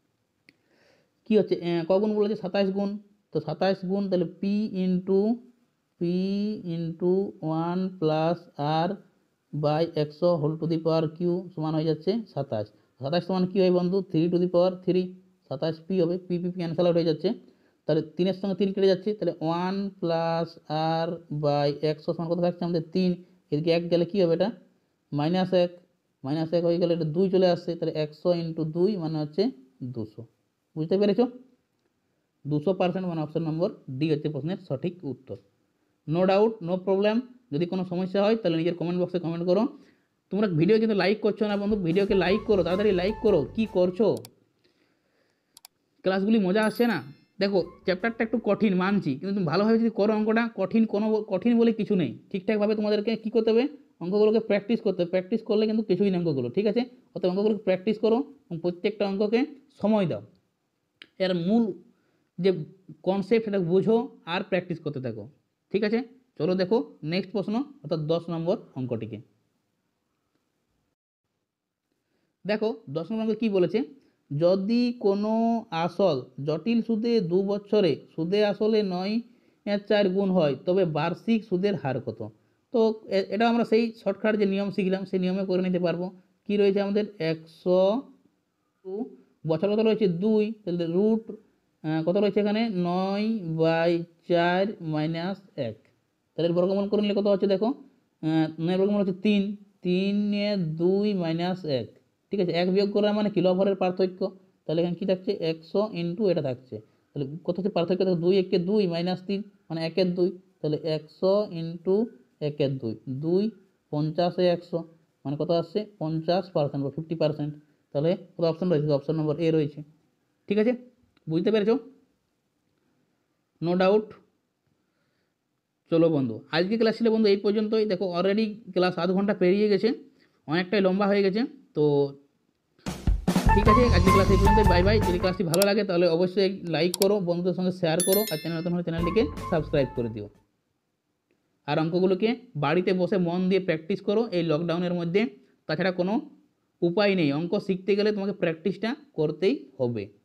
কী হচ্ছে কগুণ বলেছে সাতাশ গুণ, তো সাতাশ গুণ তাহলে P into P into one plus R by একশো whole to the power Q সমান হয়ে যাচ্ছে সাতাশ। সাতাশ সমান কী হয় বন্ধু three to the power three, সাতাশ পি হবে, পি পি ক্যান্সেল আউট হয়ে যাচ্ছে, তাহলে তিনের সঙ্গে তিন কেটে যাচ্ছে, তাহলে ওয়ান প্লাস আর বাই একশো সমান কত থাকছে আমাদের তিন, এদিকে এক গেলে কী হবে এটা মাইনাস এক, মাইনাস এক হয়ে গেলে এটা দুই চলে আসছে, তাহলে একশো ইন্টু দুই মানে হচ্ছে দুশো। বুঝতে পেরেছ, দুশো পার্সেন্ট মানে অপশন নম্বর ডি হচ্ছে প্রশ্নের সঠিক উত্তর। নো ডাউট নো প্রবলেম, যদি কোনো সমস্যা হয় তাহলে নিজের কমেন্ট বক্সে কমেন্ট করো। তোমরা ভিডিও কিন্তু লাইক করছো না বন্ধু, ভিডিওকে লাইক করো, তাড়াতাড়ি লাইক করো, কি করছো, ক্লাসগুলি মজা আসছে না। দেখো চ্যাপ্টারটা একটু কঠিন মানছি, কিন্তু তুমি ভালোভাবে যদি করো অঙ্কটা, কঠিন কোনো কঠিন বলে কিছু নেই, ঠিকঠাকভাবে তোমাদেরকে কী করতে হবে অঙ্কগুলোকে প্র্যাকটিস করতে হবে, প্র্যাকটিস করলে কিন্তু কিছুই না অঙ্কগুলো। ঠিক আছে, অর্থাৎ অঙ্কগুলোকে প্র্যাকটিস করো এবং প্রত্যেকটা অঙ্ককে সময় দাও, এর মূল যে কনসেপ্ট সেটা বুঝো আর প্র্যাকটিস করতে থাকো। ঠিক আছে, চলো দেখো নেক্সট প্রশ্ন অর্থাৎ দশ নম্বর অঙ্কটিকে। দেখো দশ নম্বর অঙ্ক কী বলেছে, যদি কোনো আসল জটিল সুদে দু বছরে সুদে আসলে নয় চার গুণ হয় তবে বার্ষিক সুদের হার কত। তো এটা আমরা সেই শর্টকাট যে নিয়ম শিখলাম সেই নিয়মে করে নিতে পারবো। কি রয়েছে আমাদের একশো টু বছর কত রয়েছে দুই, তাহলে রুট কত রয়েছে এখানে নয় বাই চার মাইনাস এক, তাহলে বর্গমূল করে নিলে কত হচ্ছে দেখো নয় বর্গমূল হচ্ছে তিন, তিনে দুই মাইনাস এক। ঠিক আছে, এক বিয়োগ করা মানে কিলোভরের পার্থক্য, তাহলে এখানে কী থাকছে একশো ইন্টু এটা থাকছে, তাহলে কত হচ্ছে পার্থক্য দেখো দুই একে দুই মাইনাস তিন মানে একের দুই, তাহলে একশো ইন্টু একের দুই, দুই পঞ্চাশে একশো মানে কত আসছে পঞ্চাশ পার্সেন্ট বা ফিফটি পার্সেন্ট, তাহলে কত অপশন রয়েছে অপশন নম্বর এ রয়েছে। ঠিক আছে, বুঝতে পেরেছো, নো ডাউট। চলো বন্ধু আজকে ক্লাস ছিল বন্ধু এই পর্যন্তই, দেখো অলরেডি ক্লাস আধ ঘন্টা পেরিয়ে গেছে, অনেকটাই লম্বা হয়ে গেছে। তো ঠিক আছে, আজকের ক্লাস এই পর্যন্ত। Bye bye. যদি ক্লাসটি ভালো লাগে তাহলে অবশ্যই লাইক করো, বন্ধুদের সঙ্গে শেয়ার করো, আর চ্যানেল নতুন হলে চ্যানেলটিকে সাবস্ক্রাইব করে দিও। আর অঙ্কগুলোকে বাড়িতে বসে মন দিয়ে প্র্যাকটিস করো এই লকডাউনের মধ্যে। তাছাড়া কোনো উপায় নেই, অঙ্ক শিখতে গেলে তোমাকে প্র্যাকটিসটা করতেই হবে।